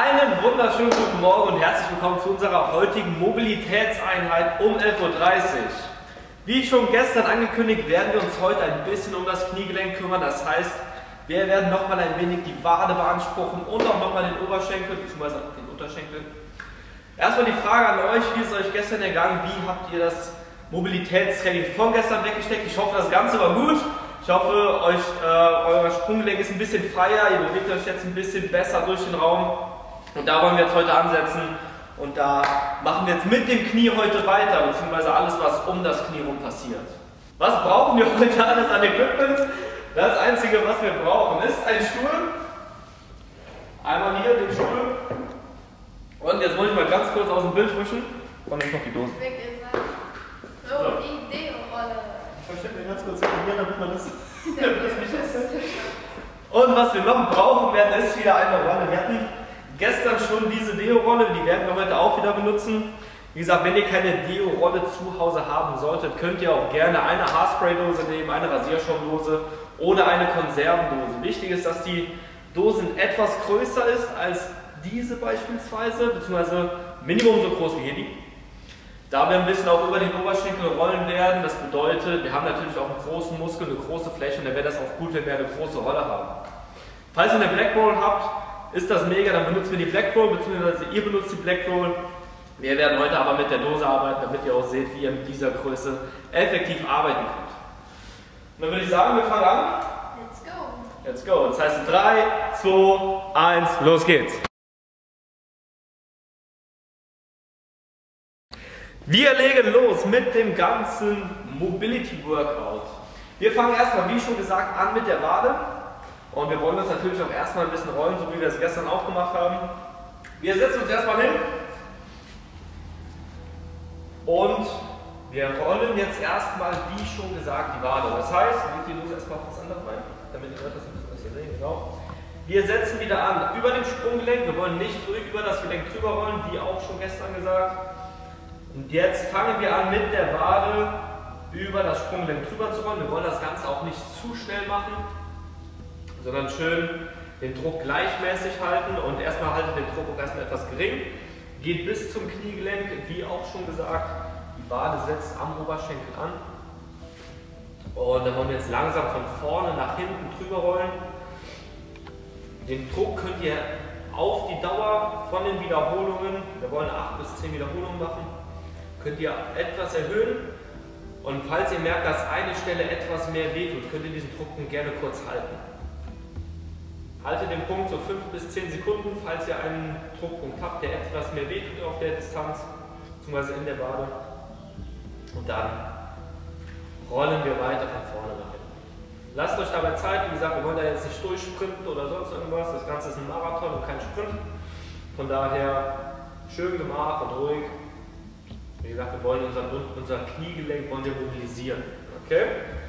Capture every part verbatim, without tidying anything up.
Einen wunderschönen guten Morgen und herzlich willkommen zu unserer heutigen Mobilitätseinheit um elf Uhr dreißig. Wie schon gestern angekündigt, werden wir uns heute ein bisschen um das Kniegelenk kümmern. Das heißt, wir werden nochmal ein wenig die Wade beanspruchen und auch nochmal den Oberschenkel bzw. den Unterschenkel. Erstmal die Frage an euch, wie ist es euch gestern ergangen? Wie habt ihr das Mobilitätstraining von gestern weggesteckt? Ich hoffe, das Ganze war gut. Ich hoffe, euch, äh, euer Sprunggelenk ist ein bisschen freier, ihr bewegt euch jetzt ein bisschen besser durch den Raum. Und da wollen wir jetzt heute ansetzen und da machen wir jetzt mit dem Knie heute weiter, beziehungsweise alles, was um das Knie rum passiert. Was brauchen wir heute alles an Equipment? Das Einzige, was wir brauchen, ist ein Stuhl. Einmal hier den Stuhl. Und jetzt muss ich mal ganz kurz aus dem Bild wischen. Und jetzt noch die Dose. So, die Deo-Rolle. Ich verstecke mir ganz kurz hier, damit man das, damit das nicht ist. Und was wir noch brauchen werden, ist wieder eine Rolle. Wir hatten gestern schon diese Deo-Rolle, die werden wir heute auch wieder benutzen. Wie gesagt, wenn ihr keine Deo-Rolle zu Hause haben solltet, könnt ihr auch gerne eine Haarspray-Dose nehmen, eine Rasierschaumdose oder eine Konservendose. Wichtig ist, dass die Dose etwas größer ist als diese beispielsweise, beziehungsweise Minimum so groß wie hier die. Da wir ein bisschen auch über den Oberschenkel rollen werden, das bedeutet, wir haben natürlich auch einen großen Muskel, eine große Fläche und dann wäre das auch gut, wenn wir eine große Rolle haben. Falls ihr eine Black Roll habt, ist das mega, dann benutzen wir die Black Roll, beziehungsweise ihr benutzt die Black Roll. Wir werden heute aber mit der Dose arbeiten, damit ihr auch seht, wie ihr mit dieser Größe effektiv arbeiten könnt. Und dann würde ich sagen, wir fangen an. Let's go. Let's go. Das heißt drei, zwei, eins, los geht's. Wir legen los mit dem ganzen Mobility Workout. Wir fangen erstmal, wie schon gesagt, an mit der Wade. Und wir wollen uns natürlich auch erstmal ein bisschen rollen, so wie wir es gestern auch gemacht haben. Wir setzen uns erstmal hin. Und wir rollen jetzt erstmal, wie schon gesagt, die Wade. Das heißt, wir legen die Dose erstmal auf das andere Bein, damit ihr das ein bisschen besser sehen. Genau. Wir setzen wieder an über dem Sprunggelenk. Wir wollen nicht über das Gelenk drüber rollen, wie auch schon gestern gesagt. Und jetzt fangen wir an mit der Wade über das Sprunggelenk drüber zu rollen. Wir wollen das Ganze auch nicht zu schnell machen, sondern schön den Druck gleichmäßig halten und erstmal haltet den Druck auch erstmal etwas gering. Geht bis zum Kniegelenk, wie auch schon gesagt. Die Wade setzt am Oberschenkel an. Und dann wollen wir jetzt langsam von vorne nach hinten drüber rollen. Den Druck könnt ihr auf die Dauer von den Wiederholungen, wir wollen acht bis zehn Wiederholungen machen, könnt ihr etwas erhöhen. Und falls ihr merkt, dass eine Stelle etwas mehr wehtut, könnt ihr diesen Druckpunkt gerne kurz halten. Haltet den Punkt so fünf bis zehn Sekunden, falls ihr einen Druckpunkt habt, der etwas mehr wehtut auf der Distanz, beziehungsweise in der Wade. Und dann rollen wir weiter von vorne nach hinten. Lasst euch dabei Zeit, wie gesagt, wir wollen da jetzt nicht durchsprinten oder sonst irgendwas. Das Ganze ist ein Marathon und kein Sprint. Von daher schön gemacht und ruhig. Wie gesagt, wir wollen unser, unser Kniegelenk wollen wir mobilisieren. Okay?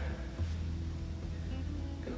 Genau.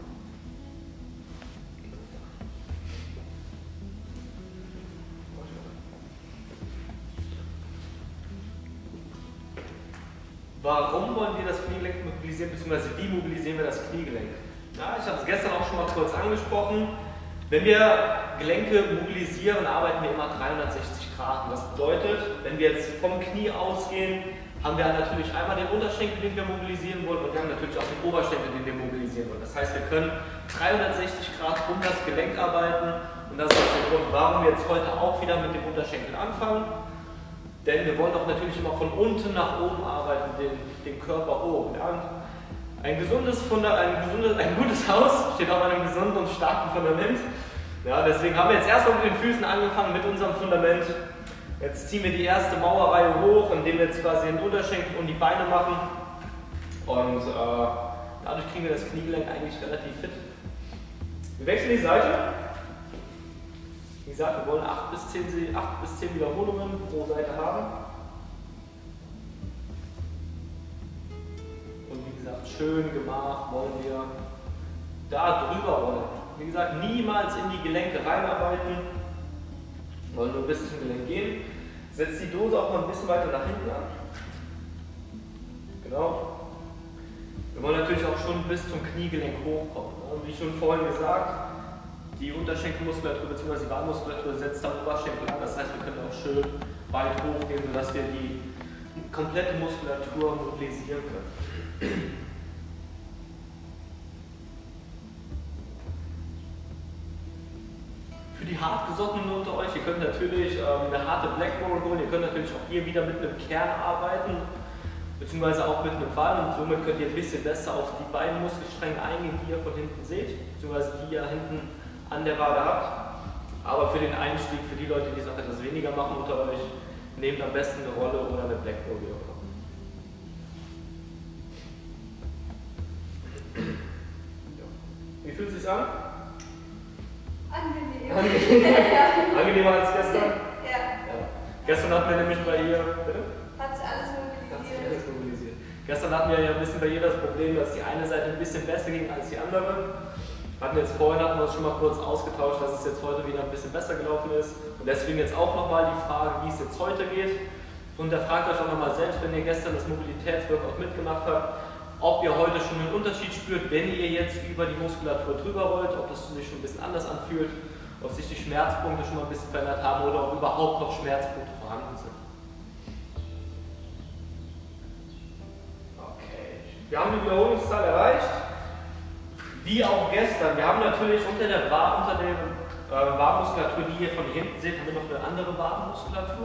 Warum wollen wir das Kniegelenk mobilisieren, beziehungsweise wie mobilisieren wir das Kniegelenk? Ja, ich habe es gestern auch schon mal kurz angesprochen. Wenn wir Gelenke mobilisieren, arbeiten wir immer dreihundertsechzig Grad. Und das bedeutet, wenn wir jetzt vom Knie ausgehen, haben wir natürlich einmal den Unterschenkel, den wir mobilisieren wollen, und wir haben natürlich auch den Oberschenkel, den wir mobilisieren wollen. Das heißt, wir können dreihundertsechzig Grad um das Gelenk arbeiten. Und das ist der Grund, warum wir jetzt heute auch wieder mit dem Unterschenkel anfangen. Denn wir wollen auch natürlich immer von unten nach oben arbeiten, den, den Körper oben. Ja? Ein gesundes Funda, ein, gesundes, ein gutes Haus steht auf einem gesunden und starken Fundament. Ja, deswegen haben wir jetzt erstmal mit den Füßen angefangen, mit unserem Fundament. Jetzt ziehen wir die erste Mauerreihe hoch, indem wir jetzt quasi den Unterschenkel und die Beine machen. Und äh, dadurch kriegen wir das Kniegelenk eigentlich relativ fit. Wir wechseln die Seite. Wie gesagt, wir wollen acht bis zehn Wiederholungen pro Seite haben. Und wie gesagt, schön gemacht wollen wir da drüber rollen. Wie gesagt, niemals in die Gelenke reinarbeiten. Wir wollen nur bis zum Gelenk gehen. Setzt die Dose auch mal ein bisschen weiter nach hinten an. Genau. Wir wollen natürlich auch schon bis zum Kniegelenk hochkommen. Wie schon vorhin gesagt, Die Unterschenkelmuskulatur bzw. die Wadenmuskulatur setzt am Oberschenkel an, das heißt, wir können auch schön weit hochgehen, sodass wir die komplette Muskulatur mobilisieren können. Für die Hartgesottenen unter euch, ihr könnt natürlich ähm, eine harte Black Roll holen, ihr könnt natürlich auch hier wieder mit einem Kern arbeiten, beziehungsweise auch mit einem Ball, und somit könnt ihr ein bisschen besser auf die beiden Muskelstränge eingehen, die ihr von hinten seht, beziehungsweise die ihr hinten an der Wade habt. Aber für den Einstieg, für die Leute, die es auch etwas weniger machen unter euch, nehmt am besten eine Rolle oder eine Black Roll. Wie fühlt es sich an? Angenehm. Angenehm. Angenehmer als gestern? Ja. Ja. Gestern hatten wir nämlich bei ihr. Bitte? Hat sich alles mobilisiert. Hat sich alles mobilisiert. Gestern hatten wir ja ein bisschen bei ihr das Problem, dass die eine Seite ein bisschen besser ging als die andere. Hatten jetzt vorhin hatten wir uns schon mal kurz ausgetauscht, dass es jetzt heute wieder ein bisschen besser gelaufen ist. Und deswegen jetzt auch nochmal die Frage, wie es jetzt heute geht. Und da fragt euch auch nochmal selbst, wenn ihr gestern das Mobilitätsworkout mitgemacht habt, ob ihr heute schon einen Unterschied spürt, wenn ihr jetzt über die Muskulatur drüber rollt, ob das sich schon ein bisschen anders anfühlt, ob sich die Schmerzpunkte schon mal ein bisschen verändert haben oder ob überhaupt noch Schmerzpunkte vorhanden sind. Okay, wir haben die Wiederholungszahl erreicht. Wie auch gestern. Wir haben natürlich unter der Waden, unter der äh, Wadenmuskulatur, die ihr von hinten seht, haben wir noch eine andere Wadenmuskulatur.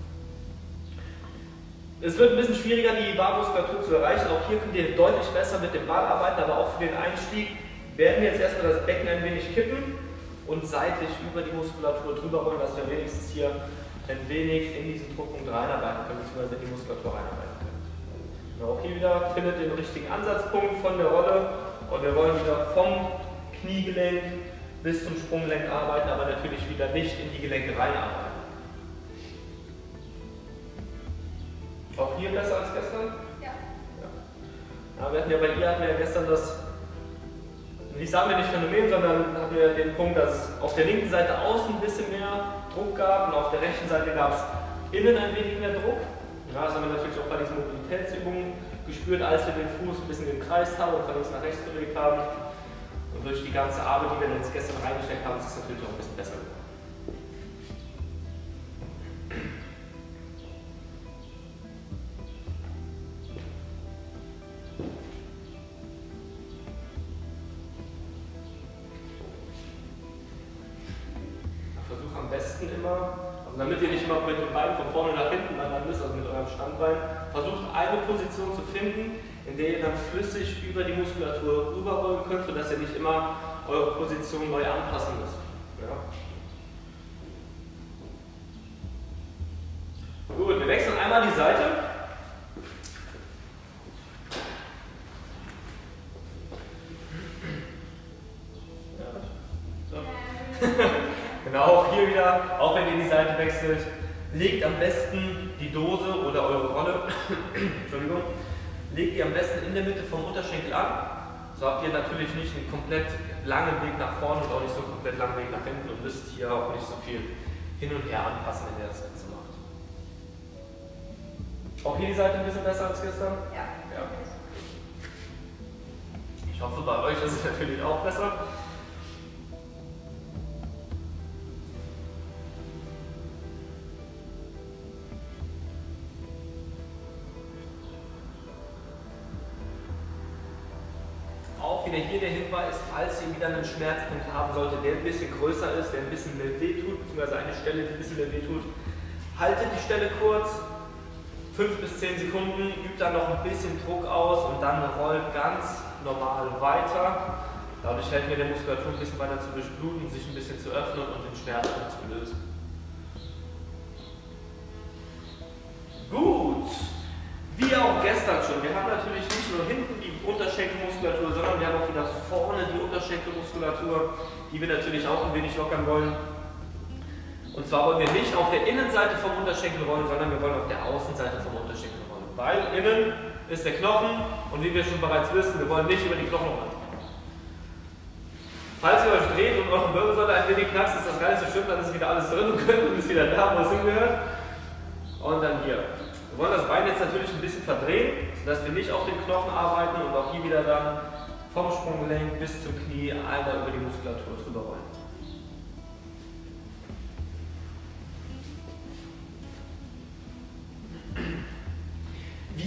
Es wird ein bisschen schwieriger, die Wadenmuskulatur zu erreichen. Auch hier könnt ihr deutlich besser mit dem Ball arbeiten, aber auch für den Einstieg werden wir jetzt erstmal das Becken ein wenig kippen und seitlich über die Muskulatur drüber rollen, dass wir wenigstens hier ein wenig in diesen Druckpunkt reinarbeiten können, beziehungsweise in die Muskulatur reinarbeiten können. Und auch hier wieder findet den richtigen Ansatzpunkt von der Rolle und wir wollen wieder vom Kniegelenk bis zum Sprunggelenk arbeiten, aber natürlich wieder nicht in die Gelenke reinarbeiten. Auch hier besser als gestern? Ja. Ja. Ja, wir hatten ja bei ihr hatten wir ja gestern das, ich sage mir nicht Phänomen, sondern hatten wir den Punkt, dass es auf der linken Seite außen ein bisschen mehr Druck gab und auf der rechten Seite gab es innen ein wenig mehr Druck. Ja, das haben wir natürlich auch bei diesen Mobilitätsübungen gespürt, als wir den Fuß ein bisschen gekreist haben und von links nach rechts bewegt haben. Und durch die ganze Arbeit, die wir jetzt gestern reingesteckt haben, ist es natürlich auch ein bisschen besser geworden. Versuch am besten immer, also damit ihr nicht immer mit dem Bein von vorne nach hinten wandern müsst, also mit eurem Standbein, versucht eine Position zu finden, in der ihr dann flüssig über die Muskulatur rüberrollen könnt, sodass ihr nicht immer eure Position neu anpassen müsst. Ja. Gut, wir wechseln einmal die Seite. Ja. So. Genau, auch hier wieder, auch wenn ihr die Seite wechselt, legt am besten die Dose oder eure Rolle, Entschuldigung, legt die am besten in der Mitte vom Unterschenkel an. So habt ihr natürlich nicht einen komplett langen Weg nach vorne und auch nicht so einen komplett langen Weg nach hinten und müsst hier auch nicht so viel hin und her anpassen, wenn ihr das Ganze macht. Auch hier die Seite ein bisschen besser als gestern? Ja. Ja. Ich hoffe, bei euch ist es natürlich auch besser. Wieder hier der Hinweis, falls ihr wieder einen Schmerzpunkt haben solltet, der ein bisschen größer ist, der ein bisschen mehr wehtut, beziehungsweise eine Stelle, die ein bisschen mehr wehtut, haltet die Stelle kurz, fünf bis zehn Sekunden, übt dann noch ein bisschen Druck aus und dann rollt ganz normal weiter. Dadurch helfen wir der Muskulatur ein bisschen weiter zu durchbluten, sich ein bisschen zu öffnen und den Schmerzpunkt zu lösen. Gut! Wie auch gestern schon, wir haben natürlich nicht nur hinten die Unterschenkelmuskulatur, sondern wir haben auch wieder vorne die Unterschenkelmuskulatur, die wir natürlich auch ein wenig lockern wollen. Und zwar wollen wir nicht auf der Innenseite vom Unterschenkel rollen, sondern wir wollen auf der Außenseite vom Unterschenkel rollen. Weil innen ist der Knochen und wie wir schon bereits wissen, wir wollen nicht über die Knochen rollen. Falls ihr euch dreht und eure Wirbelsäule ein wenig knackst, ist das gar nicht so schlimm, dann ist wieder alles drin und könnt ist wieder da, wo es hingehört. Und dann hier. Wir wollen das Bein jetzt natürlich ein bisschen verdrehen, sodass wir nicht auf den Knochen arbeiten und auch hier wieder dann vom Sprunggelenk bis zum Knie einmal über die Muskulatur drüber rollen.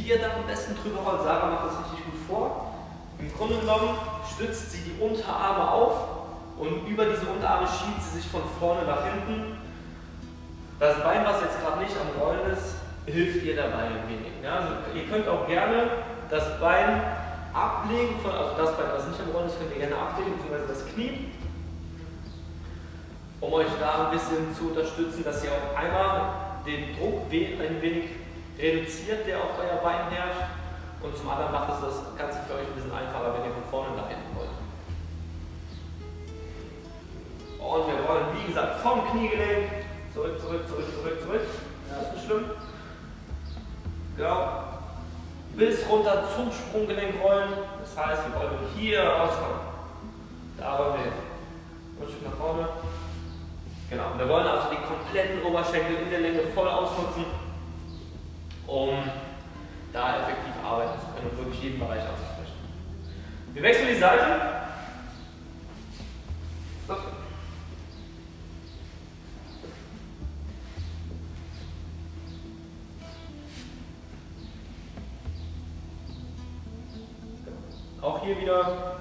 ihr da am besten drüber rollt, Sarah macht das richtig gut vor. Im Grunde genommen stützt sie die Unterarme auf und über diese Unterarme schiebt sie sich von vorne nach hinten. Das Bein, was jetzt gerade nicht am Rollen ist, hilft ihr dabei ein wenig. Ja, also ihr könnt auch gerne das Bein ablegen, von, also das Bein, was nicht am Rollen ist, könnt ihr gerne ablegen, beziehungsweise das Knie, um euch da ein bisschen zu unterstützen, dass ihr auch einmal den Druck ein wenig reduziert, der auf euer Bein herrscht, und zum anderen macht es das Ganze für euch ein bisschen einfacher, wenn ihr von vorne nach hinten wollt. Und wir rollen, wie gesagt, vom Kniegelenk zurück, zurück, zurück, zurück, zurück. Ja, ist nicht schlimm. Genau. Bis runter zum Sprunggelenk rollen. Das heißt, wir wollen hier rauskommen. Da wollen wir ein Stück nach vorne. Genau. Wir wollen also die kompletten Oberschenkel in der Länge voll ausnutzen, um da effektiv arbeiten zu können und wirklich jeden Bereich auszusprechen. Wir wechseln die Seite. So. Auch hier wieder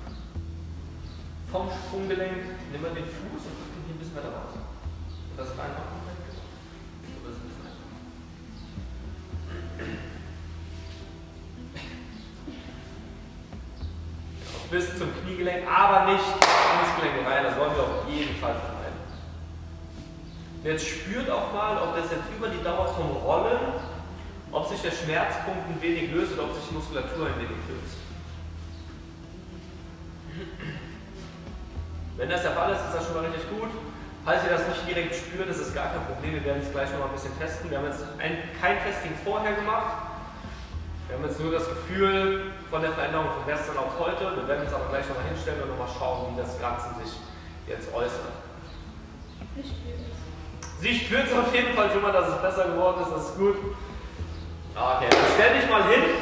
vom Sprunggelenk nehmen wir den Fuß und drücken ihn ein bisschen weiter raus. Und das Bein auch komplett. So, das ist ein bisschen einfach. Bis zum Kniegelenk, aber nicht ins Gelenk rein. Das wollen wir auf jeden Fall vermeiden. Jetzt spürt auch mal, ob das jetzt über die Dauer vom Rollen, ob sich der Schmerzpunkt ein wenig löst oder ob sich die Muskulatur ein wenig löst. Wenn das der Fall ist, ist das schon mal richtig gut. Falls ihr das nicht direkt spürt, ist es gar kein Problem. Wir werden es gleich noch mal ein bisschen testen. Wir haben jetzt ein, kein Testing vorher gemacht. Wir haben jetzt nur das Gefühl von der Veränderung von gestern auf heute. Wir werden uns aber gleich noch mal hinstellen und noch mal schauen, wie das Ganze sich jetzt äußert. Ich spüre es. Sie spürt es auf jeden Fall schon mal, dass es besser geworden ist. Das ist gut. Okay, dann stell dich mal hin.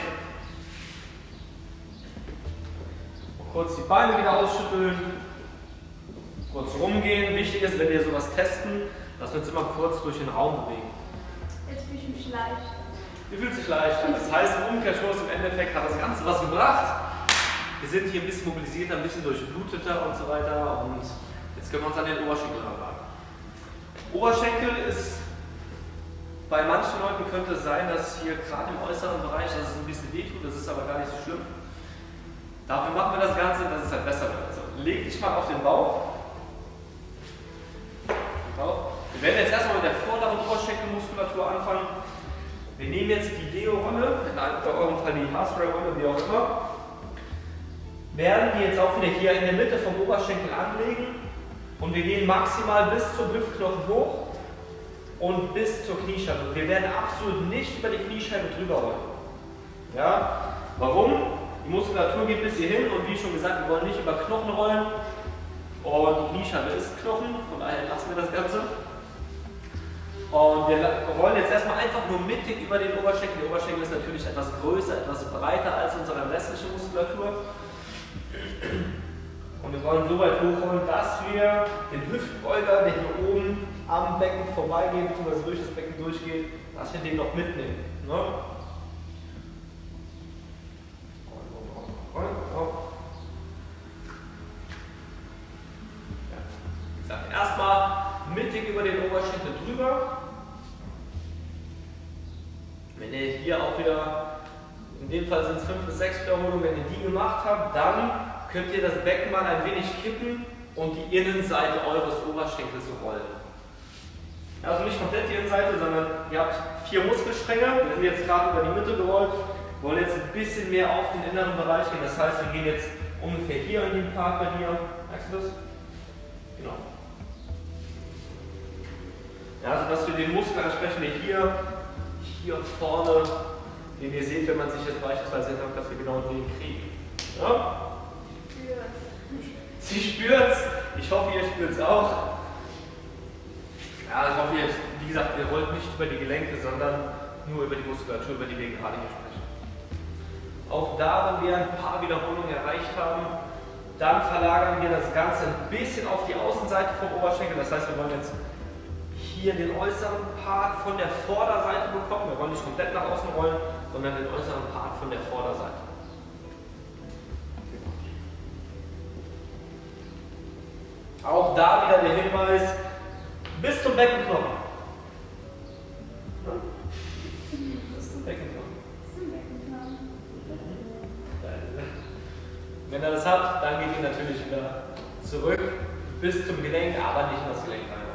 Kurz die Beine wieder ausschütteln. Kurz rumgehen. Wichtig ist, wenn wir sowas testen, dass wir uns immer kurz durch den Raum bewegen. Jetzt fühle ich mich leicht. Ihr fühlt sich leicht an. Das heißt, im Umkehrschluss, im Endeffekt hat das Ganze was gebracht. Wir sind hier ein bisschen mobilisierter, ein bisschen durchbluteter und so weiter. Und jetzt können wir uns an den Oberschenkel ranwagen. Oberschenkel ist, bei manchen Leuten könnte es sein, dass hier gerade im äußeren Bereich, dass es ein bisschen wehtut. Das ist aber gar nicht so schlimm. Dafür machen wir das Ganze, dass es halt besser wird. Also, leg dich mal auf den Bauch. Wir werden jetzt erstmal mit der vorderen Oberschenkelmuskulatur anfangen. Wir nehmen jetzt die Deo-Rolle, in eurem Fall die Haarspray-Rolle, wie auch immer. Werden die jetzt auch wieder hier in der Mitte vom Oberschenkel anlegen und wir gehen maximal bis zum Hüftknochen hoch und bis zur Kniescheibe. Wir werden absolut nicht über die Kniescheibe drüber rollen. Ja? Warum? Die Muskulatur geht bis hierhin und wie schon gesagt, wir wollen nicht über Knochen rollen. Und die Kniescheibe ist Knochen, von daher lassen wir das Ganze. Und wir rollen jetzt erstmal einfach nur mittig über den Oberschenkel. Der Oberschenkel ist natürlich etwas größer, etwas breiter als unsere restliche Muskulatur. Und wir wollen so weit hochrollen, dass wir den Hüftbeuger, der hier oben am Becken vorbeigeht, bzw. durch das Becken durchgeht, dass wir den noch mitnehmen. Ne? Rollen, rollen, rollen. Erstmal mittig über den Oberschenkel drüber. Wenn ihr hier auch wieder, in dem Fall sind es fünf bis sechs Wiederholungen, wenn ihr die gemacht habt, dann könnt ihr das Becken mal ein wenig kippen und die Innenseite eures Oberschenkels rollen. Also nicht komplett die Innenseite, sondern ihr habt vier Muskelstränge. Wir sind jetzt gerade über die Mitte gerollt, wollen jetzt ein bisschen mehr auf den inneren Bereich gehen. Das heißt, wir gehen jetzt ungefähr hier in den Part bei dir. Merkst du das? Genau. Ja, also dass wir den Muskel entsprechend hier, hier vorne, den ihr seht, wenn man sich jetzt beispielsweise hinterher, dass wir genau den kriegen. Ja? Sie spürt es. Ich hoffe, ihr spürt es auch. Ja, ich hoffe, ihr, wie gesagt, ihr rollt nicht über die Gelenke, sondern nur über die Muskulatur, über die wir gerade hier sprechen. Auch da, wenn wir ein paar Wiederholungen erreicht haben, dann verlagern wir das Ganze ein bisschen auf die Außenseite vom Oberschenkel. Das heißt, wir wollen jetzt hier den äußeren Part von der Vorderseite bekommen. Wir wollen nicht komplett nach außen rollen, sondern den äußeren Part von der Vorderseite. Auch da wieder der Hinweis, bis zum Beckenknochen. Bis zum Beckenknochen. Wenn er das hat, dann geht ihr natürlich wieder zurück bis zum Gelenk, aber nicht in das Gelenk rein.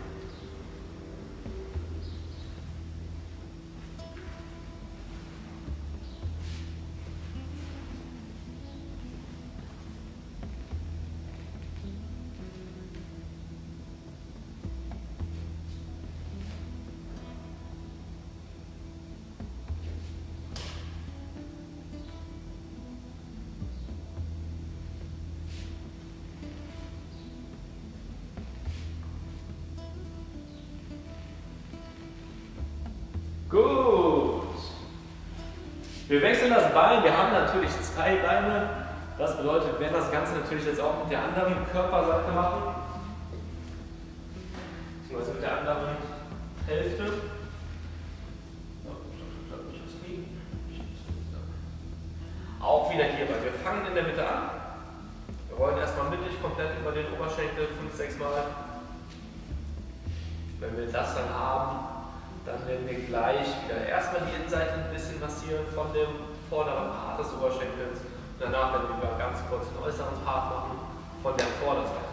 Gut. Wir wechseln das Bein. Wir haben natürlich zwei Beine. Das bedeutet, wir werden das Ganze natürlich jetzt auch mit der anderen Körperseite machen. Beziehungsweise mit der anderen Hälfte. Auch wieder hier, weil wir fangen in der Mitte an. Wir rollen erstmal mittig komplett über den Oberschenkel fünf, sechs Mal. Wenn wir das dann haben, dann werden wir gleich wieder erstmal die Innenseite ein bisschen massieren von dem vorderen Part des Oberschenkels. Und danach werden wir ganz kurz den äußeren Part machen von der Vorderseite.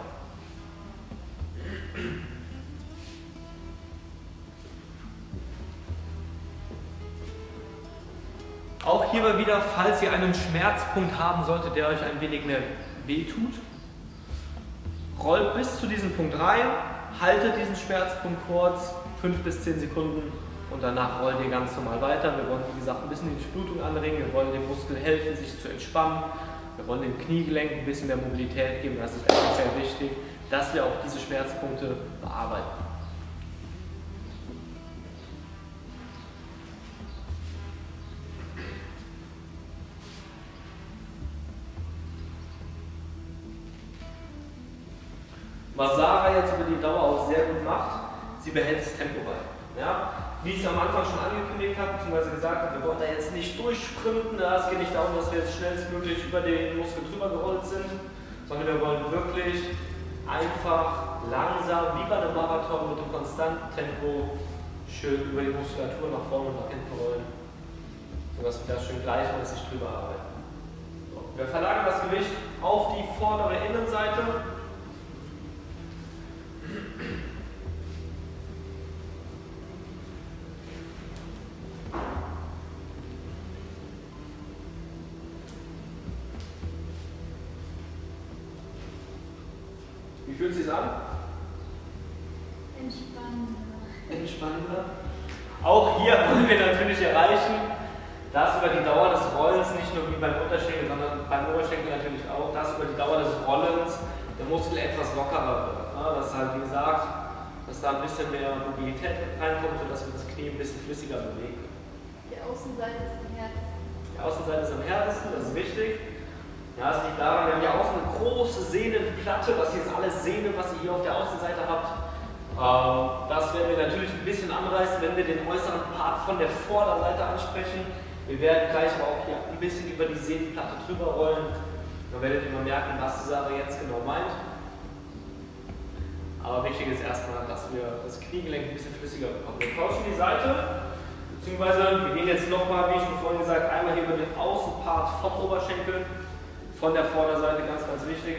Auch hierbei wieder, falls ihr einen Schmerzpunkt haben solltet, der euch ein wenig mehr wehtut, rollt bis zu diesem Punkt rein, haltet diesen Schmerzpunkt kurz, fünf bis zehn Sekunden und danach rollt ihr ganz normal weiter. Wir wollen, wie gesagt, ein bisschen die Durchblutung anregen, wir wollen dem Muskel helfen, sich zu entspannen, wir wollen dem Kniegelenk ein bisschen mehr Mobilität geben, das ist essentiell wichtig, dass wir auch diese Schmerzpunkte bearbeiten. Was Sarah jetzt über die Dauer auch sehr gut macht, sie behält das Tempo bei. Ja? Wie ich es am Anfang schon angekündigt habe, beziehungsweise gesagt habe, wir wollen da jetzt nicht durchsprinten. Ja? Es geht nicht darum, dass wir jetzt schnellstmöglich über den Muskel drüber gerollt sind, sondern wir wollen wirklich einfach langsam, wie bei einem Marathon mit einem konstanten Tempo, schön über die Muskulatur nach vorne und nach hinten rollen, sodass wir da schön gleichmäßig drüber arbeiten. So. Wir verlagern das Gewicht auf die vordere Innenseite. Wie fühlt es sich an? Entspannender. Entspannender. Auch hier wollen wir natürlich erreichen, dass über die Dauer des Rollens, nicht nur wie beim Unterschenkel, sondern beim Oberschenkel natürlich auch, dass über die Dauer des Rollens der Muskel etwas lockerer wird. Das ist halt, wie gesagt, dass da ein bisschen mehr Mobilität reinkommt, sodass wir das Knie ein bisschen flüssiger bewegen können. Die Außenseite ist am härtesten. Die Außenseite ist am härtesten, das ist wichtig. Ja, es liegt daran, wir haben hier außen eine große Sehnenplatte, das hier ist alles Sehne, was ihr hier auf der Außenseite habt. Ähm, das werden wir natürlich ein bisschen anreißen, wenn wir den äußeren Part von der Vorderseite ansprechen. Wir werden gleich aber auch hier ein bisschen über die Sehnenplatte drüber rollen. Dann werdet ihr mal merken, was die Sache jetzt genau meint. Aber wichtig ist erstmal, dass wir das Kniegelenk ein bisschen flüssiger bekommen. Wir tauschen die Seite, beziehungsweise wir gehen jetzt nochmal, wie schon vorhin gesagt, einmal hier über den Außenpart vom Oberschenkel. Von der Vorderseite, ganz, ganz wichtig.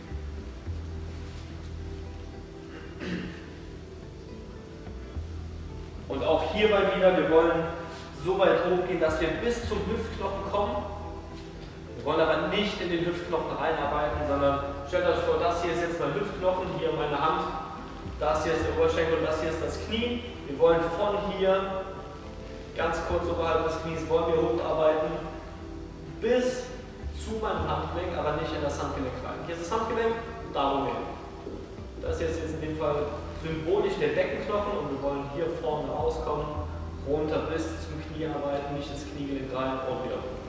Und auch hierbei wieder, wir wollen so weit hochgehen, dass wir bis zum Hüftknochen kommen. Wir wollen aber nicht in den Hüftknochen reinarbeiten, sondern stellt euch vor, das hier ist jetzt mein Hüftknochen, hier meine Hand, das hier ist der Oberschenkel und das hier ist das Knie. Wir wollen von hier, ganz kurz oberhalb des Knies, wollen wir hocharbeiten, bis zu meinem Handgelenk, aber nicht in das Handgelenk rein. Hier ist das Handgelenk, darum hin. Das ist jetzt in dem Fall symbolisch der Beckenknochen und wir wollen hier vorne rauskommen, runter bis zum Knie arbeiten, nicht ins Kniegelenk rein und wieder hoch.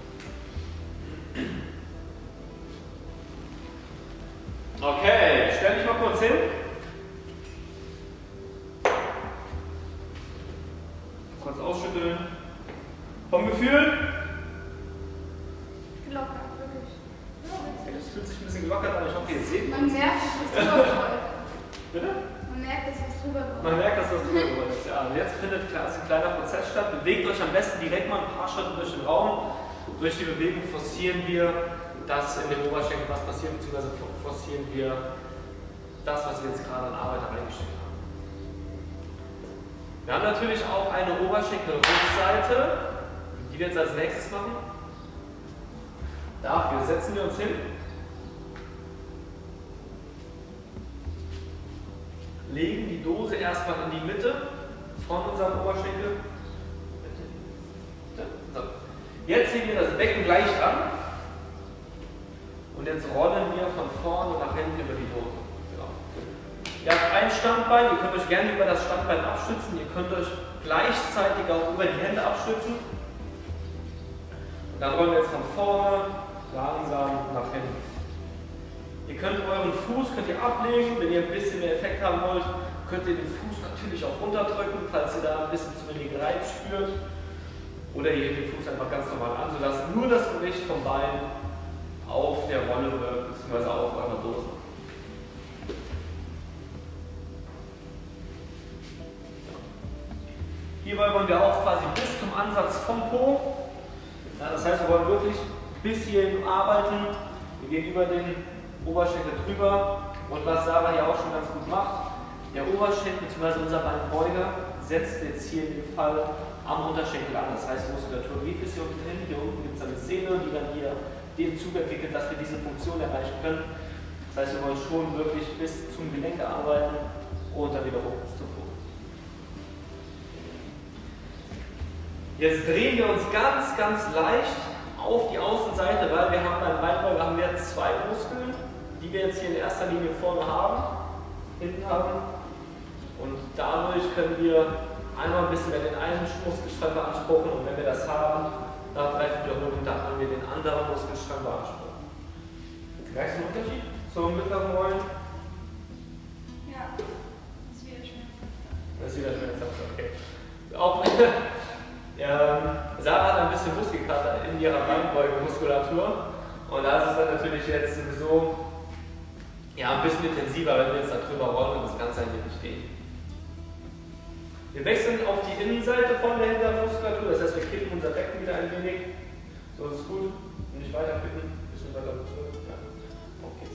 Okay, stell dich mal kurz hin. Kurz ausschütteln. Vom Gefühl? Gelockert, wirklich. Das fühlt sich ein bisschen gelockert an, ich hoffe, ihr seht. Man merkt, dass was drüber gerollt. Bitte? Man merkt, dass was drüber gerollt. Man merkt, dass das drüber geworden ist. Ja, und jetzt findet ein kleiner Prozess statt. Bewegt euch am besten direkt mal ein paar Schritte durch den Raum. Durch die Bewegung forcieren wir, dass in dem Oberschenkel was passiert, beziehungsweise forcieren wir das, was wir jetzt gerade an Arbeit reingesteckt haben. Wir haben natürlich auch eine Oberschenkelrückseite, die wir jetzt als nächstes machen. Dafür setzen wir uns hin. Legen die Dose erstmal in die Mitte von unserem Oberschenkel. So. Jetzt heben wir das Becken leicht an. Und jetzt rollen wir von vorne nach hinten über die Dose. Genau. Ihr habt ein Standbein, ihr könnt euch gerne über das Standbein abstützen, ihr könnt euch gleichzeitig auch über die Hände abstützen. Und dann rollen wir jetzt von vorne langsam nach hinten. Ihr könnt euren Fuß könnt ihr ablegen, wenn ihr ein bisschen mehr Effekt haben wollt, könnt ihr den Fuß natürlich auch runterdrücken, falls ihr da ein bisschen zu wenig Reiz spürt. Oder ihr hebt den Fuß einfach ganz normal an, sodass nur das Gewicht vom Bein auf der Rolle wirkt, beziehungsweise auf eurer Dose. Hierbei wollen wir auch quasi bis zum Ansatz vom Po. Ja, das heißt, wir wollen wirklich bis hierhin arbeiten. Wir gehen über den Oberschenkel drüber. Und was Sarah hier auch schon ganz gut macht, der Oberschenkel bzw. unser Beinbeuger setzt jetzt hier in dem Fall am Unterschenkel an. Das heißt, die Muskulatur geht bis hier unten hin. Hier unten gibt es eine Sehne, die dann hier den Zug entwickelt, dass wir diese Funktion erreichen können. Das heißt, wir wollen schon wirklich bis zum Gelenk arbeiten und dann wieder hoch bis zum Po. Jetzt drehen wir uns ganz, ganz leicht auf die Außenseite, weil wir haben beim Beinbeuger haben wir zwei Muskeln, die wir jetzt hier in erster Linie vorne haben, hinten haben. Und dadurch können wir einmal ein bisschen mehr den einen Muskelstrang beanspruchen und wenn wir das haben, nach drei Wiederholungen, dann haben wir den anderen Muskelstrang beanspruchen. Merkst du den Unterschied zum mittleren Rollen? Ja, das ist wieder schmerzhaft. Das ist wieder schmerzhaft, okay. Auch ähm, Sarah hat ein bisschen Muskelkater in ihrer Beinbeugemuskulatur und da ist es dann natürlich jetzt sowieso ja, ein bisschen intensiver, wenn wir jetzt da drüber rollen und das Ganze ein wenig dehnen. Wir wechseln auf die Innenseite von der hinteren Muskulatur, das heißt, wir kippen unser Becken wieder ein wenig. So ist es gut. Und nicht weiter kippen, ein bisschen weiter zurück. Ja. Okay.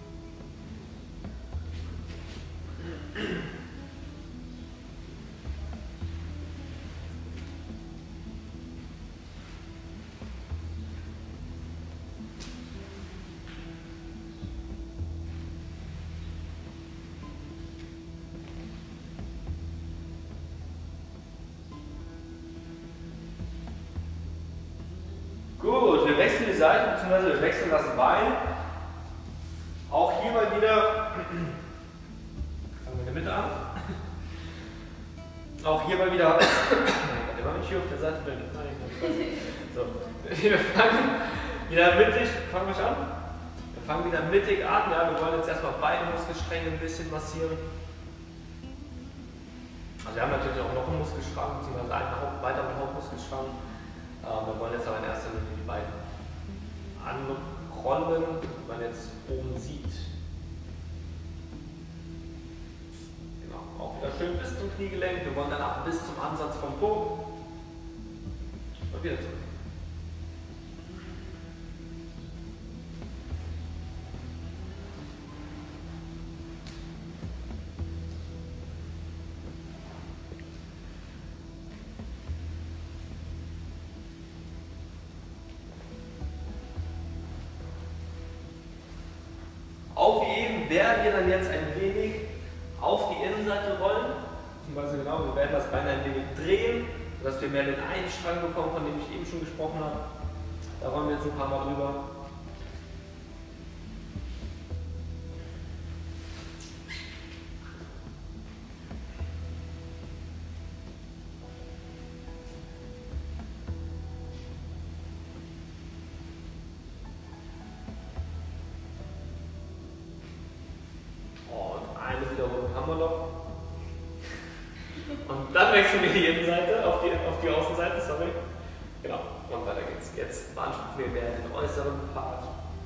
Gut, wir wechseln die Seite, beziehungsweise wir wechseln das Bein. Auch hier mal wieder, fangen wir in der Mitte an. Auch hier mal wieder, der war nicht hier auf der Seite bin. So. Wir fangen wieder mittig, fangen wir an. Wir fangen wieder mittig an. Ja, wir wollen jetzt erstmal beide Muskelstränge ein bisschen massieren. Also wir haben natürlich auch noch einen Muskelstrang, beziehungsweise einen Haupt, weiteren Hauptmuskelstrang. Wir wollen jetzt aber in erster Linie die beiden anrollen, wie man jetzt oben sieht. Genau, auch wieder schön bis zum Kniegelenk. Wir wollen dann auch bis zum Ansatz vom Po. Und wieder zurück. Auf wie eben werden wir dann jetzt ein wenig auf die Innenseite rollen. Zum Beispiel genau, wir werden das Bein ein wenig drehen, sodass wir mehr den einen Strang bekommen, von dem ich eben schon gesprochen habe. Da rollen wir jetzt ein paar Mal drüber. Haben wir noch. Und dann wechseln wir die Innenseite auf die, auf die Außenseite, sorry. Genau, und weiter geht's. Jetzt beanspruchen wir mehr den äußeren Part.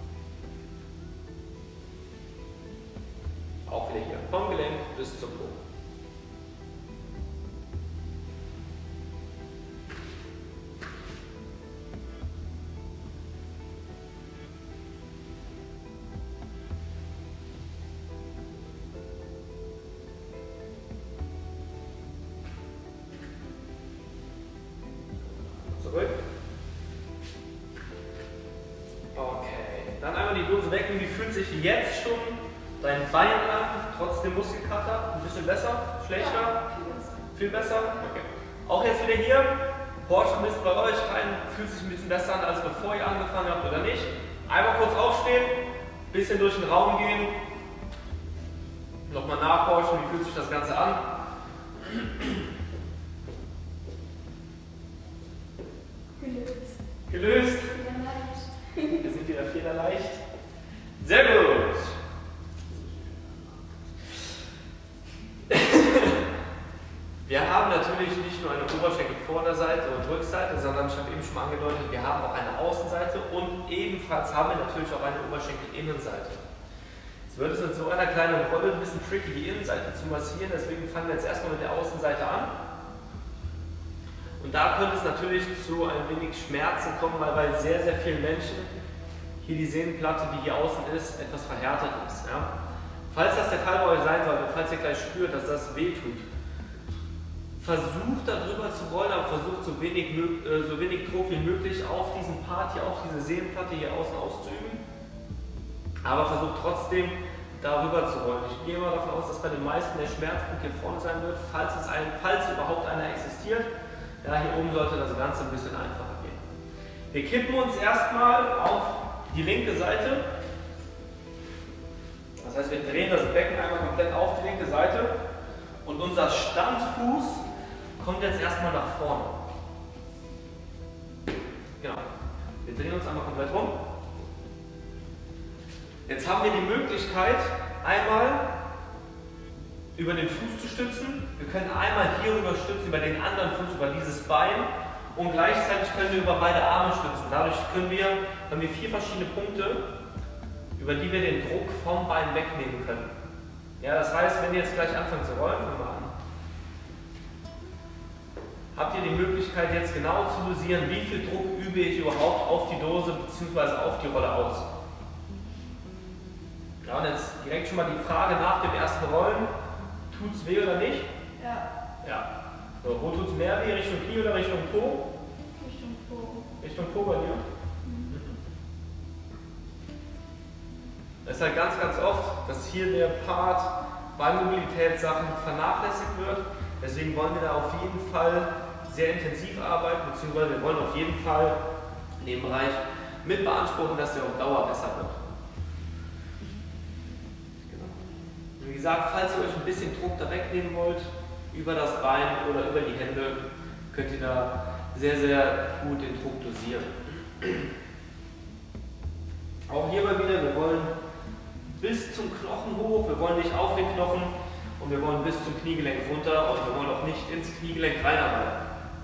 Auch wieder hier vom Gelenk bis zum Po. Zurück. Okay, dann einmal die Dose wegnehmen. Wie fühlt sich jetzt schon dein Bein an, trotz dem Muskelkater? Ein bisschen besser? Schlechter? Ja, viel besser. Viel besser? Okay. Auch jetzt wieder hier. Horcht ein bisschen bei euch rein. Fühlt sich ein bisschen besser an, als bevor ihr angefangen habt oder nicht. Einmal kurz aufstehen, ein bisschen durch den Raum gehen. Nochmal nachhorchen, wie fühlt sich das Ganze an? Gelöst. Gelöst. Wieder leicht. Wir sind wieder federleicht. Sehr gut. Wir haben natürlich nicht nur eine Oberschenkelvorderseite und Rückseite, sondern ich habe eben schon mal angedeutet, wir haben auch eine Außenseite und ebenfalls haben wir natürlich auch eine Oberschenkelinnenseite. Jetzt wird es mit so einer kleinen Rolle ein bisschen tricky, die Innenseite zu massieren, deswegen fangen wir jetzt erstmal mit der Außenseite an. Und da könnte es natürlich zu ein wenig Schmerzen kommen, weil bei sehr, sehr vielen Menschen hier die Sehnenplatte, die hier außen ist, etwas verhärtet ist. Ja? Falls das der Fall bei euch sein sollte, falls ihr gleich spürt, dass das wehtut, versucht darüber zu rollen, aber versucht so wenig, äh, so wenig Druck wie möglich auf diesen Part hier, auf diese Sehnenplatte hier außen auszuüben. Aber versucht trotzdem darüber zu rollen. Ich gehe mal davon aus, dass bei den meisten der Schmerzpunkt hier vorne sein wird, falls, es ein, falls überhaupt einer existiert. Ja, hier oben sollte das Ganze ein bisschen einfacher gehen. Wir kippen uns erstmal auf die linke Seite. Das heißt, wir drehen das Becken einmal komplett auf die linke Seite und unser Standfuß kommt jetzt erstmal nach vorne. Genau. Wir drehen uns einmal komplett rum. Jetzt haben wir die Möglichkeit, einmal über den Fuß zu stützen. Wir können einmal hier rüber stützen, über den anderen Fuß, über dieses Bein und gleichzeitig können wir über beide Arme stützen. Dadurch können wir, haben wir vier verschiedene Punkte, über die wir den Druck vom Bein wegnehmen können. Ja, das heißt, wenn ihr jetzt gleich anfangt zu rollen, fangen wir an. Habt ihr die Möglichkeit jetzt genau zu dosieren, wie viel Druck übe ich überhaupt auf die Dose bzw. auf die Rolle aus. Ja, und jetzt direkt schon mal die Frage nach dem ersten Rollen. Tut es weh oder nicht? Ja. Ja. So, wo tut es mehr weh? Richtung Knie oder Richtung Po? Richtung Po. Richtung Po bei dir? Mhm. Es ist halt ganz, ganz oft, dass hier der Part bei Mobilitätssachen vernachlässigt wird. Deswegen wollen wir da auf jeden Fall sehr intensiv arbeiten, beziehungsweise wir wollen auf jeden Fall in dem Bereich mit beanspruchen, dass der auf Dauer besser wird. Wie gesagt, falls ihr euch ein bisschen Druck da wegnehmen wollt, über das Bein oder über die Hände, könnt ihr da sehr, sehr gut den Druck dosieren. Auch hierbei wieder, wir wollen bis zum Knochen hoch, wir wollen nicht auf den Knochen und wir wollen bis zum Kniegelenk runter und wir wollen auch nicht ins Kniegelenk reinarbeiten.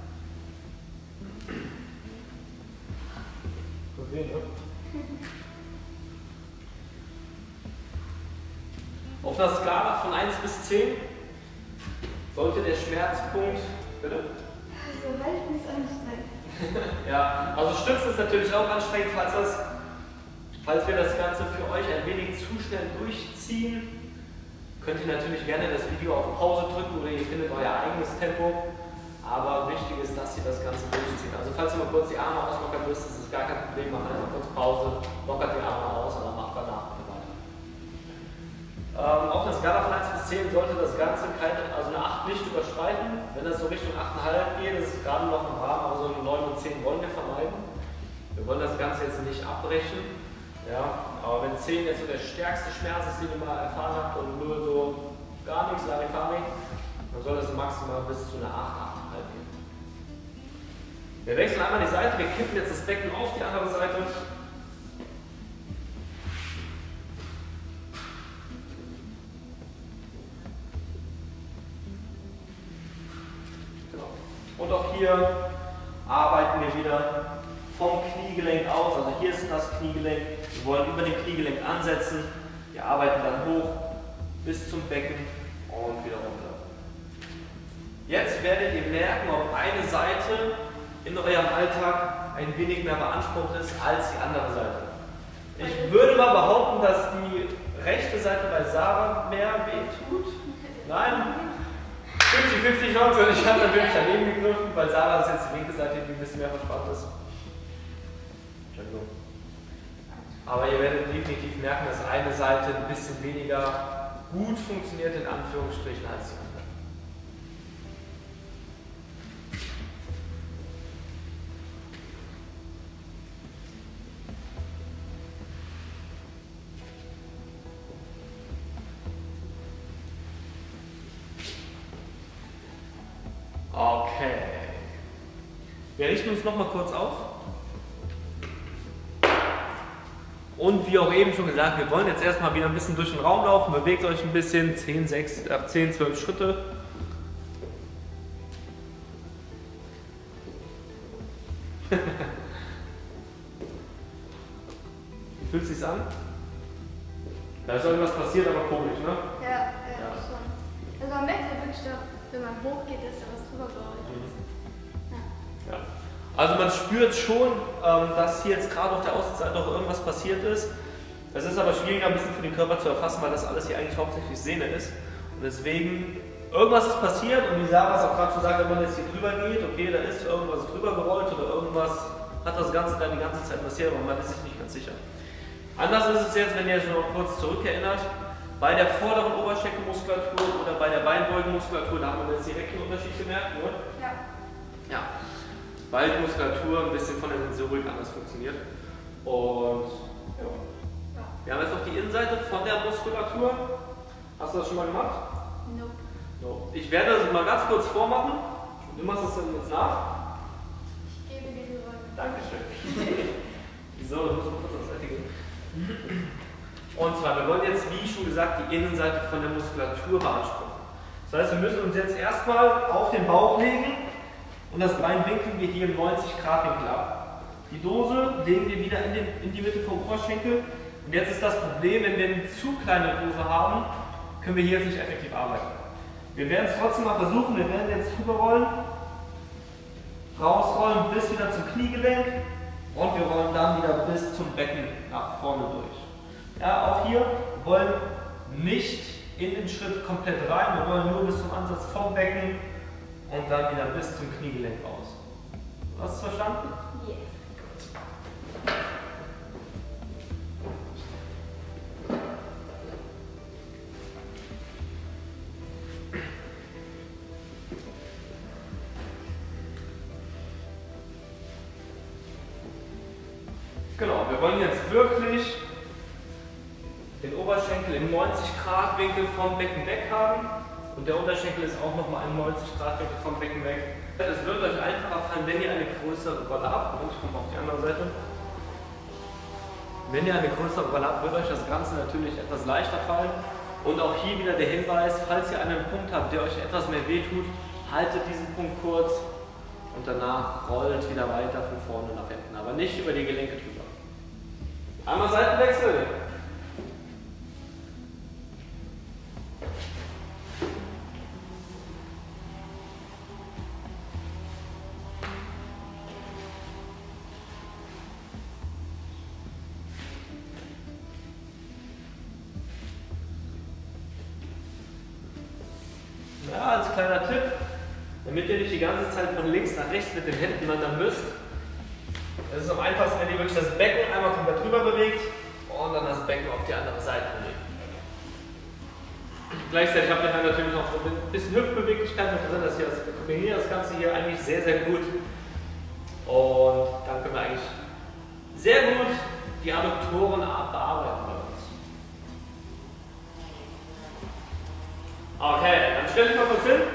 Auf einer Skala von eins bis zehn sollte der Schmerzpunkt, bitte? Also halten ist anstrengend. Ja, also stützen ist natürlich auch anstrengend, falls, das, falls wir das Ganze für euch ein wenig zu schnell durchziehen, könnt ihr natürlich gerne das Video auf Pause drücken oder ihr findet euer eigenes Tempo. Aber wichtig ist, dass ihr das Ganze durchzieht. Also falls ihr mal kurz die Arme auslockern müsst, ist es gar kein Problem, macht einfach kurz Pause, lockert die Arme aus und dann macht danach weiter. Ähm, auf einer Skala von eins bis zehn sollte das Ganze keine, also eine acht nicht überschreiten. Wenn das so Richtung acht Komma fünf geht, ist es gerade noch im Rahmen, aber so eine neun und zehn wollen wir vermeiden. Wir wollen das Ganze jetzt nicht abbrechen. Ja, aber wenn zehn jetzt so der stärkste Schmerz ist, den ihr mal erfahren habt und null so gar nichts, Larifari, dann soll das maximal bis zu einer acht, acht Komma fünf gehen. Wir wechseln einmal die Seite, wir kippen jetzt das Becken auf die andere Seite. Genau. Und auch hier arbeiten wir wieder vom Kniegelenk aus. Also hier ist das Kniegelenk. Wir wollen über dem Kniegelenk ansetzen. Wir arbeiten dann hoch bis zum Becken und wieder runter. Jetzt werdet ihr merken, ob eine Seite in eurem Alltag ein wenig mehr beansprucht ist als die andere Seite. Ich würde mal behaupten, dass die rechte Seite bei Sarah mehr wehtut. Nein? fünfzig fünfzig Chance und ich habe natürlich daneben gegriffen, weil Sarah ist jetzt die linke Seite, die ein bisschen mehr verspannt ist. Entschuldigung. Aber ihr werdet definitiv merken, dass eine Seite ein bisschen weniger gut funktioniert, in Anführungsstrichen, als die andere. Okay. Wir richten uns noch mal kurz auf. Und wie auch eben schon gesagt, wir wollen jetzt erstmal wieder ein bisschen durch den Raum laufen. Bewegt euch ein bisschen, zehn, sechs, zehn, zwölf Schritte. Wie fühlt es sich an? Da ist irgendwas passiert, aber komisch, ne? Ja, ja, ja. Schon. Also man merkt ja wirklich, wenn man hochgeht, dass da was drüber gerollt ist. Ja. Ja. Also man spürt schon, ähm, dass hier jetzt gerade auf der Außenseite noch irgendwas passiert ist. Das ist aber schwieriger ein bisschen für den Körper zu erfassen, weil das alles hier eigentlich hauptsächlich Sehne ist. Und deswegen, irgendwas ist passiert und wie Sarah es auch gerade schon sagt, wenn man jetzt hier drüber geht, okay, da ist irgendwas drüber gerollt oder irgendwas hat das Ganze dann die ganze Zeit passiert, aber man ist sich nicht ganz sicher. Anders ist es jetzt, wenn ihr euch noch kurz zurückerinnert, bei der vorderen Oberschenkelmuskulatur oder bei der Beinbeugenmuskulatur, da haben wir jetzt direkt einen Unterschied gemerkt, oder? Ja. Ja. Weil die Muskulatur ein bisschen von der Sensorik anders funktioniert. Und ja. Ja. Wir haben jetzt noch die Innenseite von der Muskulatur. Hast du das schon mal gemacht? Nope. No. Ich werde das mal ganz kurz vormachen. Du machst das dann jetzt nach. Ich gebe dir die Rolle. Dankeschön. So, das muss man kurz auf Seite gehen. Und zwar, wir wollen jetzt, wie schon gesagt, die Innenseite von der Muskulatur beanspruchen. Das heißt, wir müssen uns jetzt erstmal auf den Bauch legen und das Bein winkeln wir hier im neunzig Grad Winkel ab. Die Dose legen wir wieder in, den, in die Mitte vom Oberschenkel. Und jetzt ist das Problem, wenn wir eine zu kleine Dose haben, können wir hier jetzt nicht effektiv arbeiten. Wir werden es trotzdem mal versuchen, wir werden jetzt drüber rollen, rausrollen bis wieder zum Kniegelenk und wir rollen dann wieder bis zum Becken nach vorne durch. Ja, auch hier wollen nicht in den Schritt komplett rein, wir wollen nur bis zum Ansatz vom Becken und dann wieder bis zum Kniegelenk raus. Hast du es verstanden? Yes. Genau, wir wollen jetzt wirklich den Oberschenkel im neunzig Grad Winkel vom Becken weg haben und der Unterschenkel ist auch nochmal im neunzig Grad Winkel vom Becken weg. Es wird euch einfacher fallen, wenn ihr eine größere Rolle habt. Und ich komme auf die andere Seite. Wenn ihr eine größere Rolle habt, wird euch das Ganze natürlich etwas leichter fallen. Und auch hier wieder der Hinweis, falls ihr einen Punkt habt, der euch etwas mehr wehtut, haltet diesen Punkt kurz und danach rollt wieder weiter von vorne nach hinten, aber nicht über die Gelenke drüber. Einmal Seitenwechsel. Ja, als kleiner Tipp, damit ihr nicht die ganze Zeit von links nach rechts mit den Händen wandern müsst. Es ist am einfachsten, wenn ihr wirklich das Becken einmal komplett drüber bewegt und dann das Becken auf die andere Seite bewegt. Gleichzeitig habt ihr dann natürlich noch so ein bisschen Hüftbeweglichkeit mit drin, dass ihr das, wir kombinieren das Ganze hier eigentlich sehr, sehr gut. Und dann können wir eigentlich sehr gut die Adduktoren bearbeiten bei uns. Okay, dann stell dich mal kurz hin.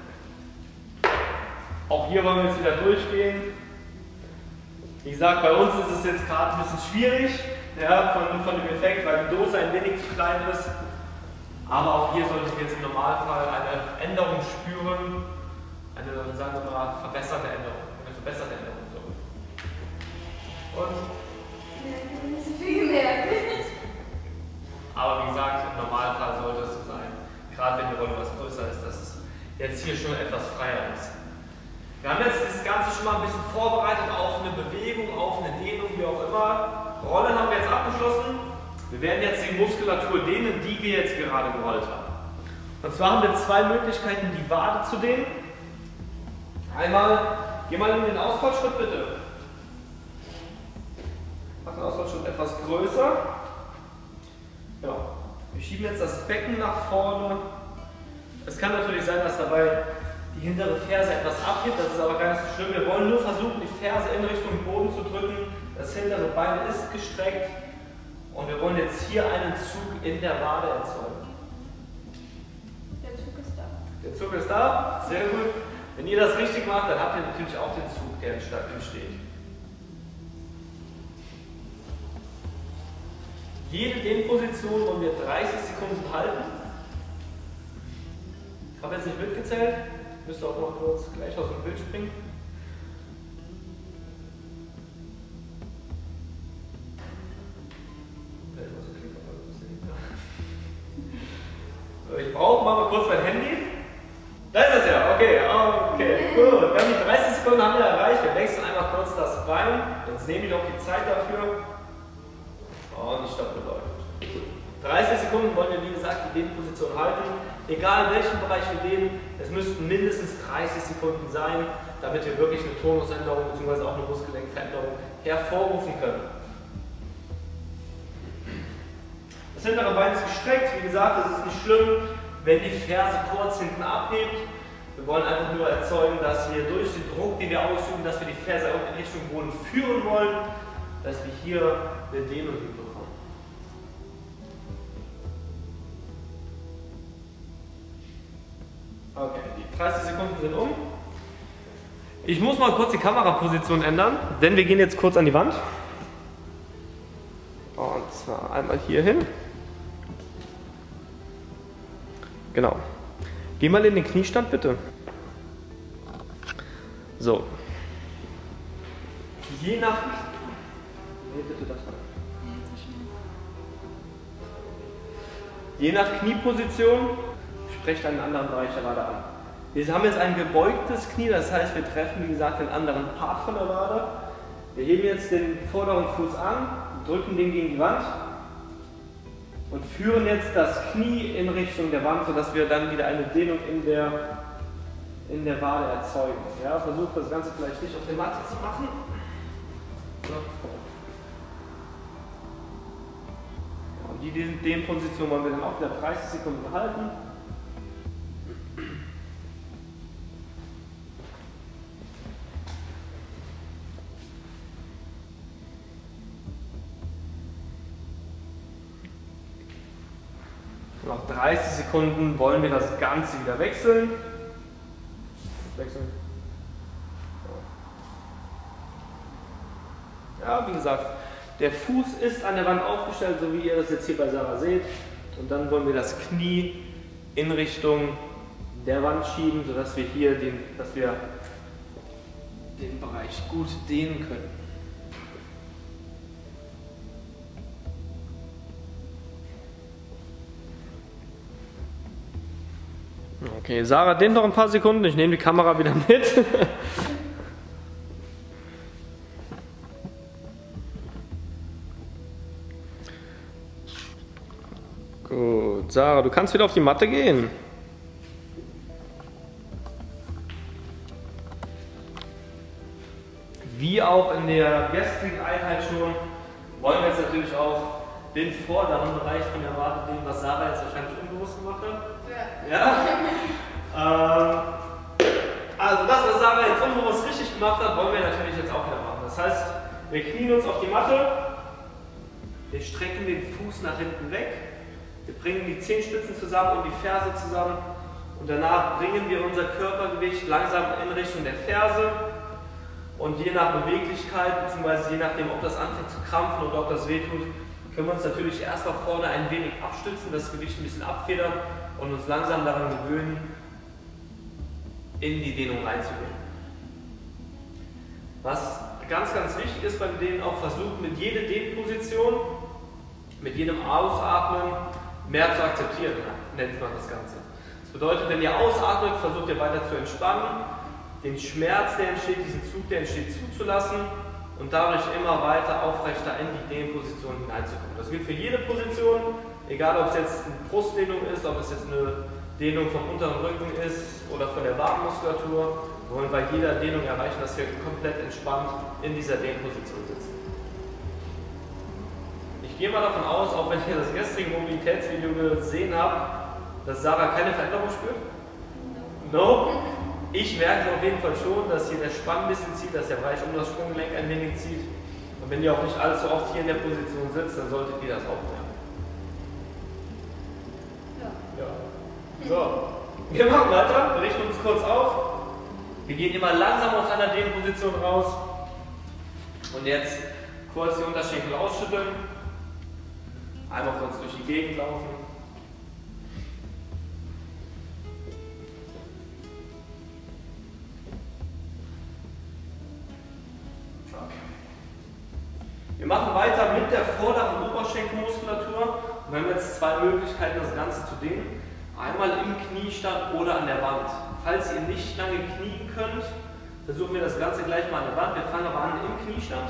Auch hier wollen wir jetzt wieder durchgehen. Wie gesagt, bei uns ist es jetzt gerade ein bisschen schwierig, ja, von, von dem Effekt, weil die Dose ein wenig zu klein ist. Aber auch hier solltet ihr jetzt im Normalfall eine Änderung spüren, eine, sagen wir mal, verbesserte Änderung, eine verbesserte Änderung. etwas freier ist. Wir haben jetzt das Ganze schon mal ein bisschen vorbereitet auf eine Bewegung, auf eine Dehnung, wie auch immer. Rollen haben wir jetzt abgeschlossen. Wir werden jetzt die Muskulatur dehnen, die wir jetzt gerade gerollt haben. Und zwar haben wir zwei Möglichkeiten, die Wade zu dehnen. Einmal, geh mal in den Ausfallschritt bitte. Mach den Ausfallschritt etwas größer. Ja. Wir schieben jetzt das Becken nach vorne. Es kann natürlich sein, dass dabei die hintere Ferse etwas abhebt, das ist aber gar nicht so schlimm. Wir wollen nur versuchen, die Ferse in Richtung Boden zu drücken. Das hintere Bein ist gestreckt und wir wollen jetzt hier einen Zug in der Wade erzeugen. Der Zug ist da. Der Zug ist da, sehr gut. Wenn ihr das richtig macht, dann habt ihr natürlich auch den Zug, der entsteht. Jede Dehnposition wollen wir dreißig Sekunden halten. Ich habe jetzt nicht mitgezählt. Müsst ihr auch noch kurz gleich aus dem Bild springen. Ich brauche mal kurz mein Handy. Da ist es ja, okay, okay, gut. Wir haben die dreißig Sekunden haben wir erreicht. Wir wechseln einmal kurz das Bein. Jetzt nehme ich auch die Zeit dafür. Und ich stoppe läuft. dreißig Sekunden wollen wir, wie gesagt, die Dehnposition halten. Egal in welchem Bereich wir dehnen, es müssten mindestens dreißig Sekunden sein, damit wir wirklich eine Tonusänderung bzw. auch eine Muskelgelenkveränderung hervorrufen können. Das hintere Bein ist gestreckt. Wie gesagt, es ist nicht schlimm, wenn die Ferse kurz hinten abhebt. Wir wollen einfach nur erzeugen, dass wir durch den Druck, den wir ausüben, dass wir die Ferse auch in Richtung Boden führen wollen, dass wir hier eine Dehnung hinbekommen. Okay, die dreißig Sekunden sind um. Ich muss mal kurz die Kameraposition ändern, denn wir gehen jetzt kurz an die Wand. Und zwar einmal hier hin. Genau. Geh mal in den Kniestand bitte. So. Je nach... Nee, bitte das mal. Je nach Knieposition sprecht einen anderen Bereich der Wade an. Wir haben jetzt ein gebeugtes Knie, das heißt, wir treffen, wie gesagt, den anderen Part von der Wade. Wir heben jetzt den vorderen Fuß an, drücken den gegen die Wand und führen jetzt das Knie in Richtung der Wand, sodass wir dann wieder eine Dehnung in der, in der Wade erzeugen. Ja, versucht das Ganze vielleicht nicht auf der Matte zu machen. So. Und die Dehnposition wollen wir dann auch wieder dreißig Sekunden halten. Nach dreißig Sekunden wollen wir das Ganze wieder wechseln. Wechseln. Ja, wie gesagt, der Fuß ist an der Wand aufgestellt, so wie ihr das jetzt hier bei Sarah seht. Und dann wollen wir das Knie in Richtung der Wand schieben, sodass wir hier den, dass wir den Bereich gut dehnen können. Okay, Sarah dehnt noch ein paar Sekunden, ich nehme die Kamera wieder mit. Gut, Sarah, du kannst wieder auf die Matte gehen. Wie auch in der gestrigen Einheit schon, wollen wir jetzt natürlich auch den vorderen Bereich von der Wade dehnen, was Sarah jetzt wahrscheinlich unbewusst gemacht hat. Ja? ähm, also das, was Sarah jetzt unbewusst richtig gemacht hat, wollen wir natürlich jetzt auch wieder machen. Das heißt, wir knien uns auf die Matte, wir strecken den Fuß nach hinten weg, wir bringen die Zehenspitzen zusammen und die Ferse zusammen und danach bringen wir unser Körpergewicht langsam in Richtung der Ferse und je nach Beweglichkeit, beziehungsweise je nachdem, ob das anfängt zu krampfen oder ob das wehtut, können wir uns natürlich erstmal vorne ein wenig abstützen, das Gewicht ein bisschen abfedern und uns langsam daran gewöhnen, in die Dehnung reinzugehen. Was ganz, ganz wichtig ist beim Dehnen, auch versuchen, mit jeder Dehnposition, mit jedem Ausatmen mehr zu akzeptieren, nennt man das Ganze. Das bedeutet, wenn ihr ausatmet, versucht ihr weiter zu entspannen, den Schmerz, der entsteht, diesen Zug, der entsteht, zuzulassen und dadurch immer weiter aufrechter in die Dehnposition hineinzukommen. Das gilt für jede Position, egal ob es jetzt eine Brustdehnung ist, ob es jetzt eine Dehnung vom unteren Rücken ist oder von der Wadenmuskulatur. Wir wollen bei jeder Dehnung erreichen, dass wir komplett entspannt in dieser Dehnposition sitzen. Ich gehe mal davon aus, auch wenn ihr das gestrige Mobilitätsvideo gesehen habt, dass Sarah keine Veränderung spürt. No? Ich merke auf jeden Fall schon, dass hier der Spann ein bisschen zieht, dass der Bereich um das Sprunggelenk ein wenig zieht. Und wenn ihr auch nicht allzu oft hier in der Position sitzt, dann solltet ihr das auch merken. Ja. Ja. So, wir machen weiter, wir richten uns kurz auf. Wir gehen immer langsam aus einer Dehnposition raus. Und jetzt kurz die Unterschenkel ausschütteln. Einmal kurz durch die Gegend laufen. Wir machen weiter mit der vorderen Oberschenkelmuskulatur. Und wir haben jetzt zwei Möglichkeiten, das Ganze zu dehnen. Einmal im Kniestand oder an der Wand. Falls ihr nicht lange knien könnt, versuchen wir das Ganze gleich mal an der Wand. Wir fangen aber an im Kniestand.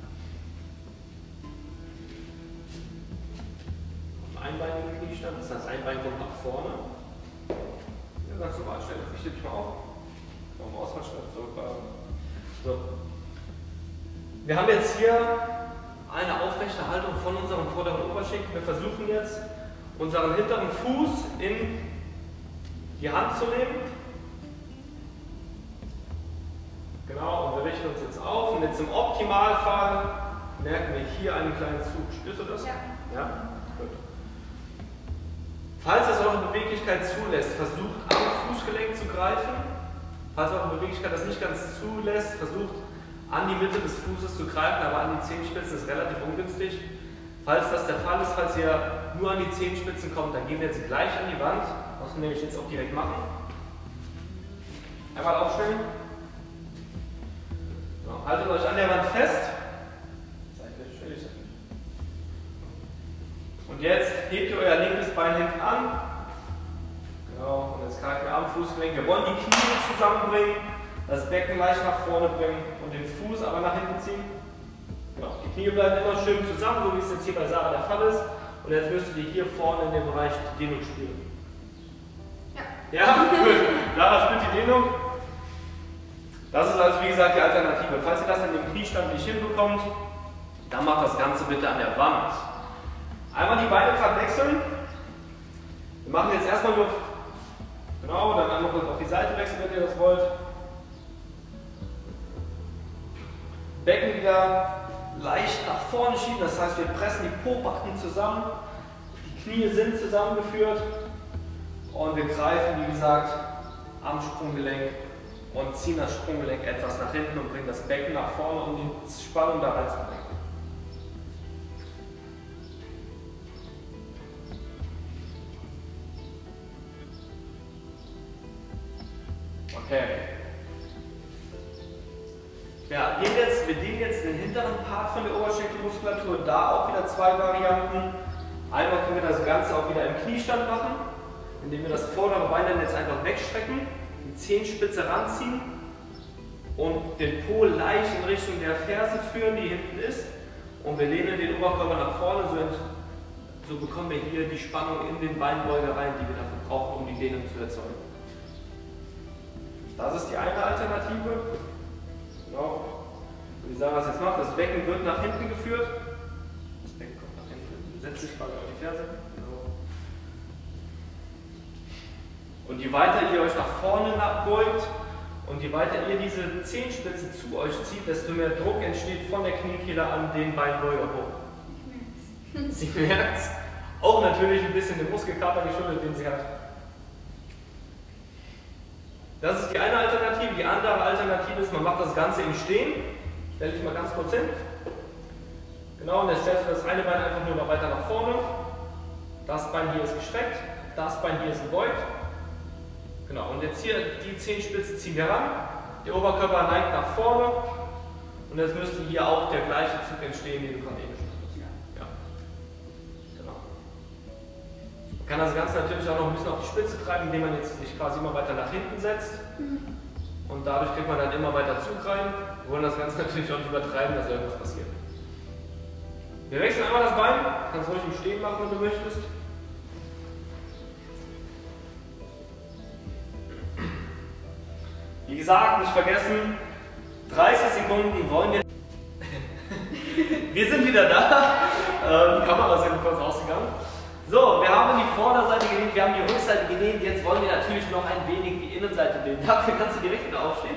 Ein Bein im Kniestand, das heißt, ein Bein kommt nach vorne. Ja, ganz normal, stell dich dich mal auf. Warum ausfallen, zurückfahren. So. Wir haben jetzt hier eine aufrechte Haltung von unserem vorderen Oberschenkel. Wir versuchen jetzt, unseren hinteren Fuß in die Hand zu nehmen. Genau, und wir richten uns jetzt auf. Und jetzt im Optimalfall merken wir hier einen kleinen Zug. Spürst du das? Ja. Ja? Gut. Falls es eure Beweglichkeit zulässt, versucht am Fußgelenk zu greifen. Falls eure Beweglichkeit das nicht ganz zulässt, versucht an die Mitte des Fußes zu greifen, aber an die Zehenspitzen ist relativ ungünstig. Falls das der Fall ist, falls ihr nur an die Zehenspitzen kommt, dann gehen wir jetzt gleich an die Wand. Das müssen wir nämlich jetzt auch direkt machen. Einmal aufstellen. So, haltet euch an der Wand fest. Und jetzt hebt ihr euer linkes Bein hinten an. Genau, und jetzt greifen wir am Fußgelenk. Wir wollen die Knie zusammenbringen, das Becken leicht nach vorne bringen und den Fuß aber nach hinten ziehen. Genau, die Knie bleiben immer schön zusammen, so wie es jetzt hier bei Sarah der Fall ist. Und jetzt müsstet ihr hier vorne in dem Bereich die Dehnung spüren. Ja. Ja, gut. Sarah spürt die Dehnung. Das ist also wie gesagt die Alternative. Falls ihr das in dem Kniestand nicht hinbekommt, dann macht das Ganze bitte an der Wand. Einmal die Beine gerade wechseln. Wir machen jetzt erstmal nur, genau, dann einmal kurz auf die Seite wechseln, wenn ihr das wollt. Becken wieder leicht nach vorne schieben, das heißt, wir pressen die Po-Backen zusammen. Die Knie sind zusammengeführt und wir greifen, wie gesagt, am Sprunggelenk und ziehen das Sprunggelenk etwas nach hinten und bringen das Becken nach vorne, um die Spannung da reinzubringen. Okay. Ja, gehen jetzt, wir dehnen jetzt den hinteren Part von der Oberschenkelmuskulatur. Da auch wieder zwei Varianten. Einmal können wir das Ganze auch wieder im Kniestand machen, indem wir das vordere Bein dann jetzt einfach wegstrecken, die Zehenspitze ranziehen und den Po leicht in Richtung der Ferse führen, die hinten ist. Und wir lehnen den Oberkörper nach vorne, so, so bekommen wir hier die Spannung in den Beinbeuger rein, die wir dafür brauchen, um die Dehnung zu erzeugen. Das ist die eine Alternative. Genau. Wie Sarah es jetzt macht, das Becken wird nach hinten geführt. Das Becken kommt nach hinten, setzt sich quasi auf die Ferse. Genau. Und je weiter ihr euch nach vorne beugt und je weiter ihr diese Zehenspitze zu euch zieht, desto mehr Druck entsteht von der Kniekehle an den Beinbeuger hoch. Sie merkt es. Auch natürlich ein bisschen den Muskelkater geschuldet, den sie hat. Das ist die eine Alternative. Die andere Alternative ist, man macht das Ganze im Stehen. Stell dich mal ganz kurz hin. Genau, und jetzt stellst du das eine Bein einfach nur noch weiter nach vorne. Das Bein hier ist gestreckt, das Bein hier ist gebeugt. Genau, und jetzt hier die Zehenspitze ziehen wir ran. Der Oberkörper neigt nach vorne. Und jetzt müsste hier auch der gleiche Zug entstehen, den du gerade eben schon hast. Ja. Genau. Man kann das Ganze natürlich auch noch ein bisschen auf die Spitze treiben, indem man jetzt sich quasi immer weiter nach hinten setzt. Und dadurch kriegt man dann immer weiter Zug rein. Wir wollen das Ganze natürlich auch nicht übertreiben, dass irgendwas passiert. Wir wechseln einmal das Bein. Du kannst ruhig im Stehen machen, wenn du möchtest. Wie gesagt, nicht vergessen, dreißig Sekunden wollen wir. Wir sind wieder da. Die Kamera ist eben kurz ausgegangen. So, wir haben die Vorderseite gedehnt, wir haben die Rückseite gedehnt. Jetzt wollen wir natürlich noch ein wenig die Innenseite dehnen. Dafür kannst du direkt wieder aufstehen.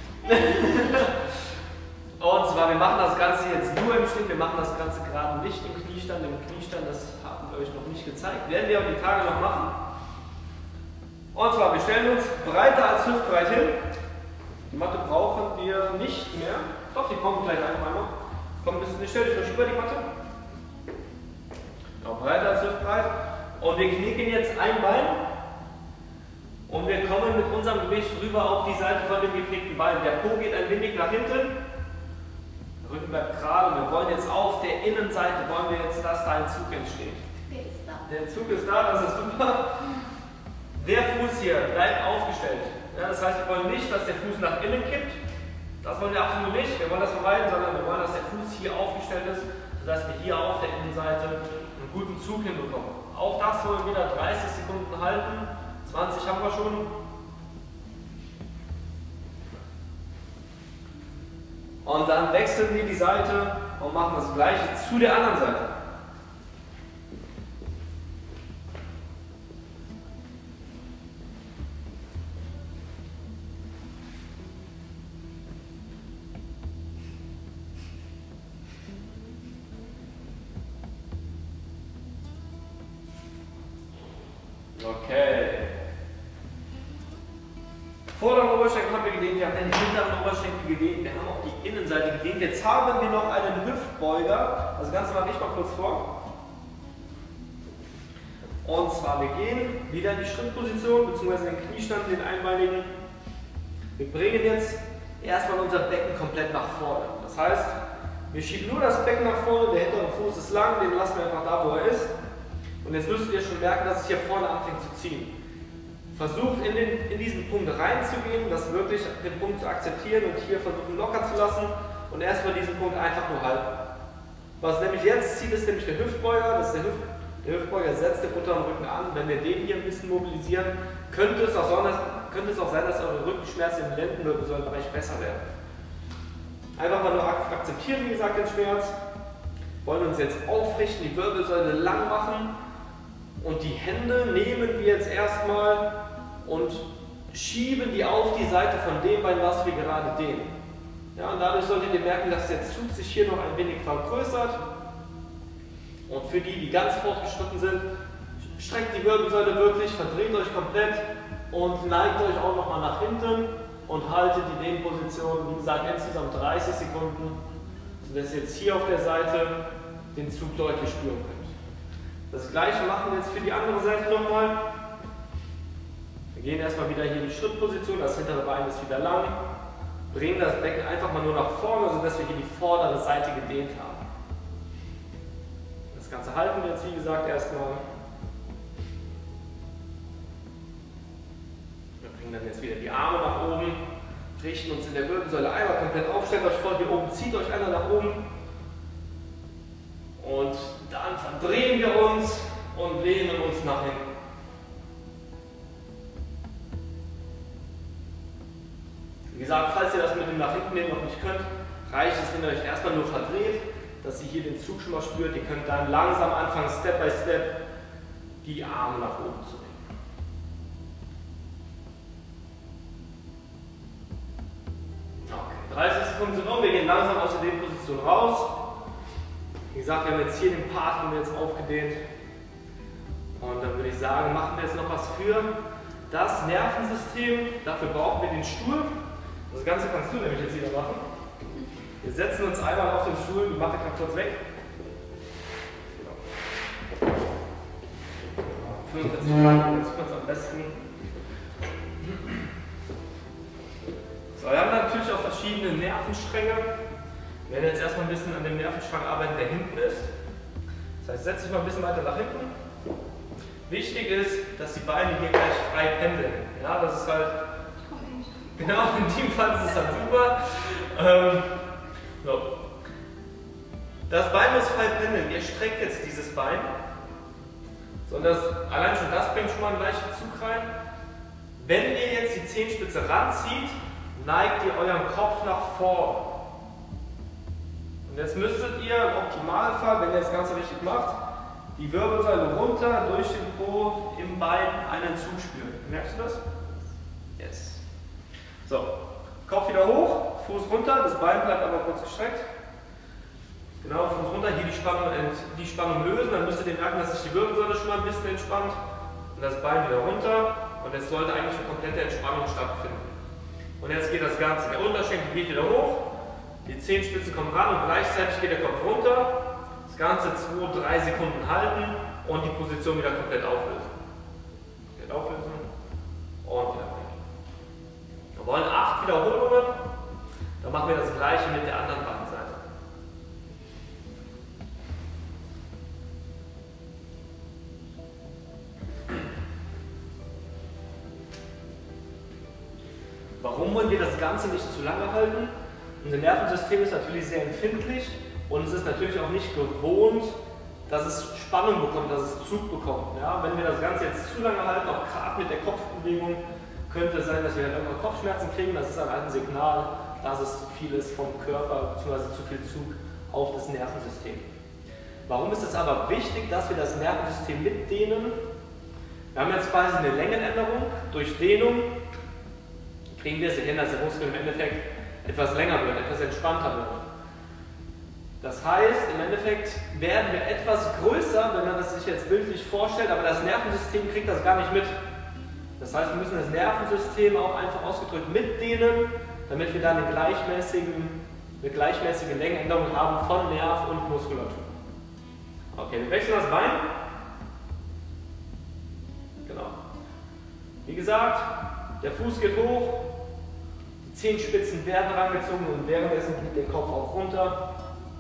Und zwar, wir machen das Ganze jetzt nur im Stehen. Wir machen das Ganze gerade nicht im Kniestand. Im Kniestand, das haben wir euch noch nicht gezeigt. Werden wir auch die Tage noch machen. Und zwar, wir stellen uns breiter als hüftbreit hin. Die Matte brauchen wir nicht mehr. Doch, die kommen gleich einfach einmal. Komm, ich stelle dich noch über die Matte. Genau, breiter als hüftbreit. Und wir knicken jetzt ein Bein. Und wir kommen mit unserem Gewicht rüber auf die Seite von dem geknickten Bein. Der Po geht ein wenig nach hinten. Der Rücken bleibt gerade. Wir wollen jetzt auf der Innenseite, wollen wir jetzt, dass da ein Zug entsteht. Der Zug ist da, das ist super. Der Fuß hier bleibt aufgestellt. Ja, das heißt, wir wollen nicht, dass der Fuß nach innen kippt. Das wollen wir absolut nicht. Wir wollen das vermeiden, sondern wir wollen, dass der Fuß hier aufgestellt ist, sodass wir hier auf der Innenseite einen guten Zug hinbekommen. Auch das wollen wir wieder dreißig Sekunden halten. zwanzig haben wir schon. Und dann wechseln wir die Seite und machen das Gleiche zu der anderen Seite. Okay. Vorderen Oberschenkel haben wir gedehnt, wir haben den hinteren Oberschenkel gedehnt, wir haben auch die Innenseite gedehnt. Jetzt haben wir noch einen Hüftbeuger. Das Ganze mache ich mal kurz vor. Und zwar, wir gehen wieder in die Schrittposition, beziehungsweise den Kniestand, den einbeinigen. Wir bringen jetzt erstmal unser Becken komplett nach vorne. Das heißt, wir schieben nur das Becken nach vorne, der hintere Fuß ist lang, den lassen wir einfach da, wo er ist. Und jetzt müsst ihr schon merken, dass es hier vorne anfängt zu ziehen. Versucht in, den, in diesen Punkt reinzugehen, das wirklich den Punkt zu akzeptieren und hier versuchen locker zu lassen und erstmal diesen Punkt einfach nur halten. Was nämlich jetzt zieht, ist nämlich der Hüftbeuger. Das ist der, Hüft, der Hüftbeuger setzt den unteren Rücken an. Wenn wir den hier ein bisschen mobilisieren, könnte es auch, so, könnte es auch sein, dass eure Rückenschmerzen im Lendenwirbelsäulenbereich besser werden. Einfach mal nur akzeptieren, wie gesagt, den Schmerz. Wollen uns jetzt aufrichten, die Wirbelsäule lang machen. Und die Hände nehmen wir jetzt erstmal und schieben die auf die Seite von dem Bein, was wir gerade dehnen. Ja, und dadurch solltet ihr merken, dass der Zug sich hier noch ein wenig vergrößert. Und für die, die ganz fortgeschritten sind, streckt die Wirbelsäule wirklich, verdreht euch komplett und neigt euch auch nochmal nach hinten und haltet die Dehnposition, wie gesagt, insgesamt dreißig Sekunden, sodass ihr jetzt hier auf der Seite den Zug deutlich spüren könnt. Das gleiche machen wir jetzt für die andere Seite nochmal. Wir gehen erstmal wieder hier in die Schrittposition, das hintere Bein ist wieder lang. Bringen das Becken einfach mal nur nach vorne, sodass wir hier die vordere Seite gedehnt haben. Das Ganze halten wir jetzt, wie gesagt, erstmal. Wir bringen dann jetzt wieder die Arme nach oben, richten uns in der Wirbelsäule einmal komplett auf, stellt euch vor, hier oben zieht euch einer nach oben. Und dann verdrehen wir uns und lehnen uns nach hinten. Wie gesagt, falls ihr das mit dem nach hinten nehmen noch nicht könnt, reicht es, wenn ihr euch erstmal nur verdreht, dass ihr hier den Zug schon mal spürt. Ihr könnt dann langsam anfangen, Step by Step, die Arme nach oben zu bringen. Okay, dreißig Sekunden sind um, wir gehen langsam aus der Dehnposition raus. Wie gesagt, wir haben jetzt hier den Part haben wir jetzt aufgedehnt. Und dann würde ich sagen, machen wir jetzt noch was für das Nervensystem. Dafür brauchen wir den Stuhl. Das Ganze kannst du nämlich jetzt wieder machen. Wir setzen uns einmal auf den Stuhl, die Matte kann kurz weg. fünfundvierzig Grad, jetzt kurz am besten. So, wir haben natürlich auch verschiedene Nervenstränge. Wir werden jetzt erstmal ein bisschen an dem Nervenstrang arbeiten, der hinten ist. Das heißt, setz dich mal ein bisschen weiter nach hinten. Wichtig ist, dass die Beine hier gleich frei pendeln. Ja, das ist halt, genau, in dem Fall ist es halt super. Ähm, so. Das Bein muss frei pendeln. Ihr streckt jetzt dieses Bein. So, und das, allein schon das bringt schon mal einen leichten Zug rein. Wenn ihr jetzt die Zehenspitze ranzieht, neigt ihr euren Kopf nach vorne. Und jetzt müsstet ihr im Optimalfall, wenn ihr das Ganze richtig macht, die Wirbelsäule runter, durch den Po, im Bein einen Zug spüren. Merkst du das? Yes. So, Kopf wieder hoch, Fuß runter, das Bein bleibt aber kurz gestreckt. Genau, Fuß runter, hier die Spannung, die Spannung lösen, dann müsst ihr merken, dass sich die Wirbelsäule schon mal ein bisschen entspannt. Und das Bein wieder runter und jetzt sollte eigentlich eine komplette Entspannung stattfinden. Und jetzt geht das Ganze, der Unterschenkel geht wieder hoch, die Zehenspitzen kommen ran und gleichzeitig geht der Kopf runter. Das Ganze zwei, drei Sekunden halten und die Position wieder komplett auflösen. Komplett auflösen und wieder bringen. Wir wollen acht Wiederholungen, dann machen wir das gleiche mit der anderen Beinseite. Warum wollen wir das Ganze nicht zu lange halten? Unser Nervensystem ist natürlich sehr empfindlich und es ist natürlich auch nicht gewohnt, dass es Spannung bekommt, dass es Zug bekommt. Ja, wenn wir das Ganze jetzt zu lange halten, auch gerade mit der Kopfbewegung, könnte es sein, dass wir dann irgendwann Kopfschmerzen kriegen. Das ist dann ein Signal, dass es zu viel ist vom Körper bzw. zu viel Zug auf das Nervensystem. Warum ist es aber wichtig, dass wir das Nervensystem mitdehnen? Wir haben jetzt quasi eine Längenänderung. Durch Dehnung kriegen wir es hin, dass der Muskel im Endeffekt etwas länger wird, etwas entspannter wird. Das heißt, im Endeffekt werden wir etwas größer, wenn man das sich jetzt bildlich vorstellt, aber das Nervensystem kriegt das gar nicht mit. Das heißt, wir müssen das Nervensystem auch einfach ausgedrückt mitdehnen, damit wir dann eine gleichmäßige, eine gleichmäßige Längenänderung haben von Nerv und Muskulatur. Okay, wir wechseln das Bein. Genau. Wie gesagt, der Fuß geht hoch, die Zehenspitzen werden rangezogen und währenddessen geht der Kopf auch runter.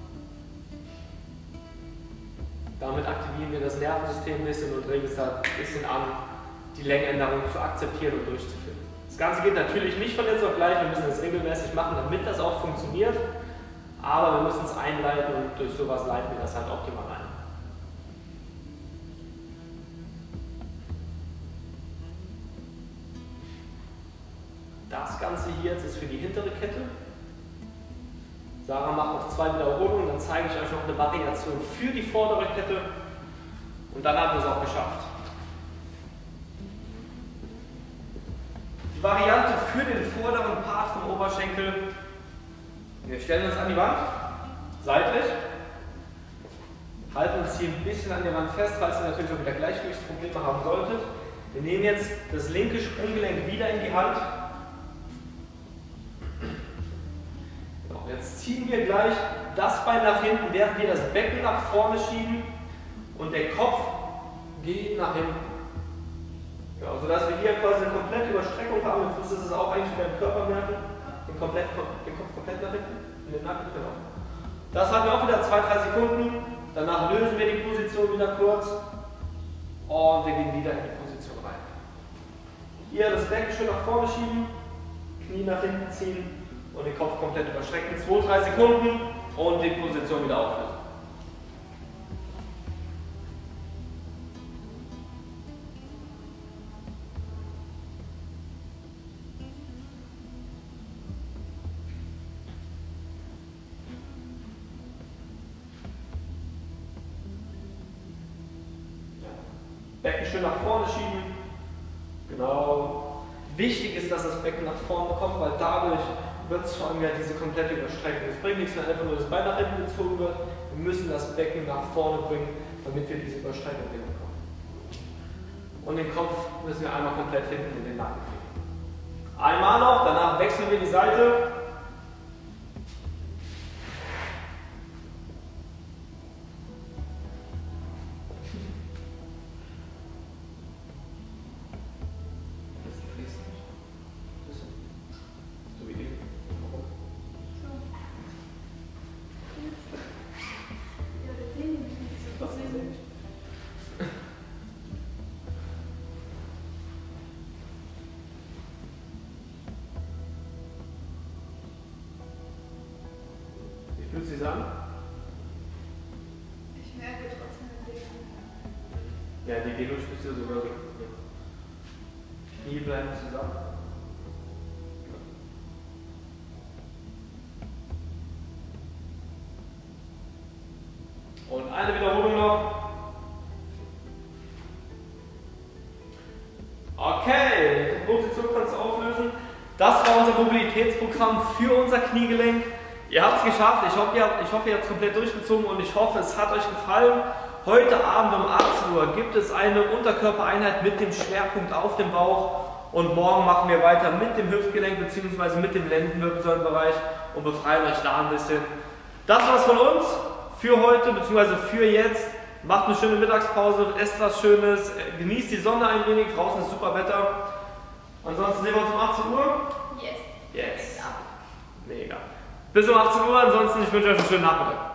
Damit aktivieren wir das Nervensystem ein bisschen und regen es da ein bisschen an, die Längenänderung zu akzeptieren und durchzuführen. Das Ganze geht natürlich nicht von jetzt auf gleich, wir müssen das regelmäßig machen, damit das auch funktioniert, aber wir müssen es einleiten und durch sowas leiten wir das halt optimal ein. Das Ganze hier jetzt ist für die hintere Kette. Sarah macht noch zwei Wiederholungen, dann zeige ich euch noch eine Variation für die vordere Kette und dann haben wir es auch geschafft. Die Variante für den vorderen Part vom Oberschenkel. Wir stellen uns an die Wand, seitlich, halten uns hier ein bisschen an der Wand fest, falls ihr natürlich auch wieder Gleichgewichtsprobleme haben solltet. Wir nehmen jetzt das linke Sprunggelenk wieder in die Hand. Jetzt ziehen wir gleich das Bein nach hinten, während wir das Becken nach vorne schieben und der Kopf geht nach hinten. Ja, sodass wir hier quasi eine komplette Überstreckung haben. Jetzt müsst ihr es auch eigentlich wieder im Körper merken. Den, komplett, den Kopf komplett nach hinten, in den Nacken. Genau. Das haben wir auch wieder zwei, drei Sekunden. Danach lösen wir die Position wieder kurz und wir gehen wieder in die Position rein. Hier das Becken schön nach vorne schieben, Knie nach hinten ziehen und den Kopf komplett überstrecken. zwei, drei Sekunden und die Position wieder auflösen. Becken schön nach vorne schieben. Genau. Wichtig ist, dass das Becken nach vorne kommt, weil dadurch wird es vor allem ja diese komplette Überstreckung. Es bringt nichts, wenn einfach nur das Bein nach hinten gezogen wird. Wir müssen das Becken nach vorne bringen, damit wir diese Überstreckung hinbekommen. Und den Kopf müssen wir einmal komplett hinten in den Nacken kriegen. Einmal noch, danach wechseln wir die Seite. Fühlt sich an? Ich merke trotzdem den Degen. Ja, die Dehnung spürst du sogar. Knie bleiben zusammen. Und eine Wiederholung noch. Okay, die Position kannst du auflösen. Das war unser Mobilitätsprogramm für unser Kniegelenk. Ihr habt es geschafft. Ich hoffe, ihr habt, ich hoffe, ihr habt es komplett durchgezogen und ich hoffe, es hat euch gefallen. Heute Abend um achtzehn Uhr gibt es eine Unterkörpereinheit mit dem Schwerpunkt auf dem Bauch. Und morgen machen wir weiter mit dem Hüftgelenk bzw. mit dem Lendenwirbelsäulenbereich und befreien euch da ein bisschen. Das war's von uns für heute bzw. für jetzt. Macht eine schöne Mittagspause, esst was Schönes, genießt die Sonne ein wenig, draußen ist super Wetter. Ansonsten sehen wir uns um achtzehn Uhr. Yes. Yes. Mega. Bis um achtzehn Uhr, ansonsten ich wünsche euch einen schönen Nachmittag.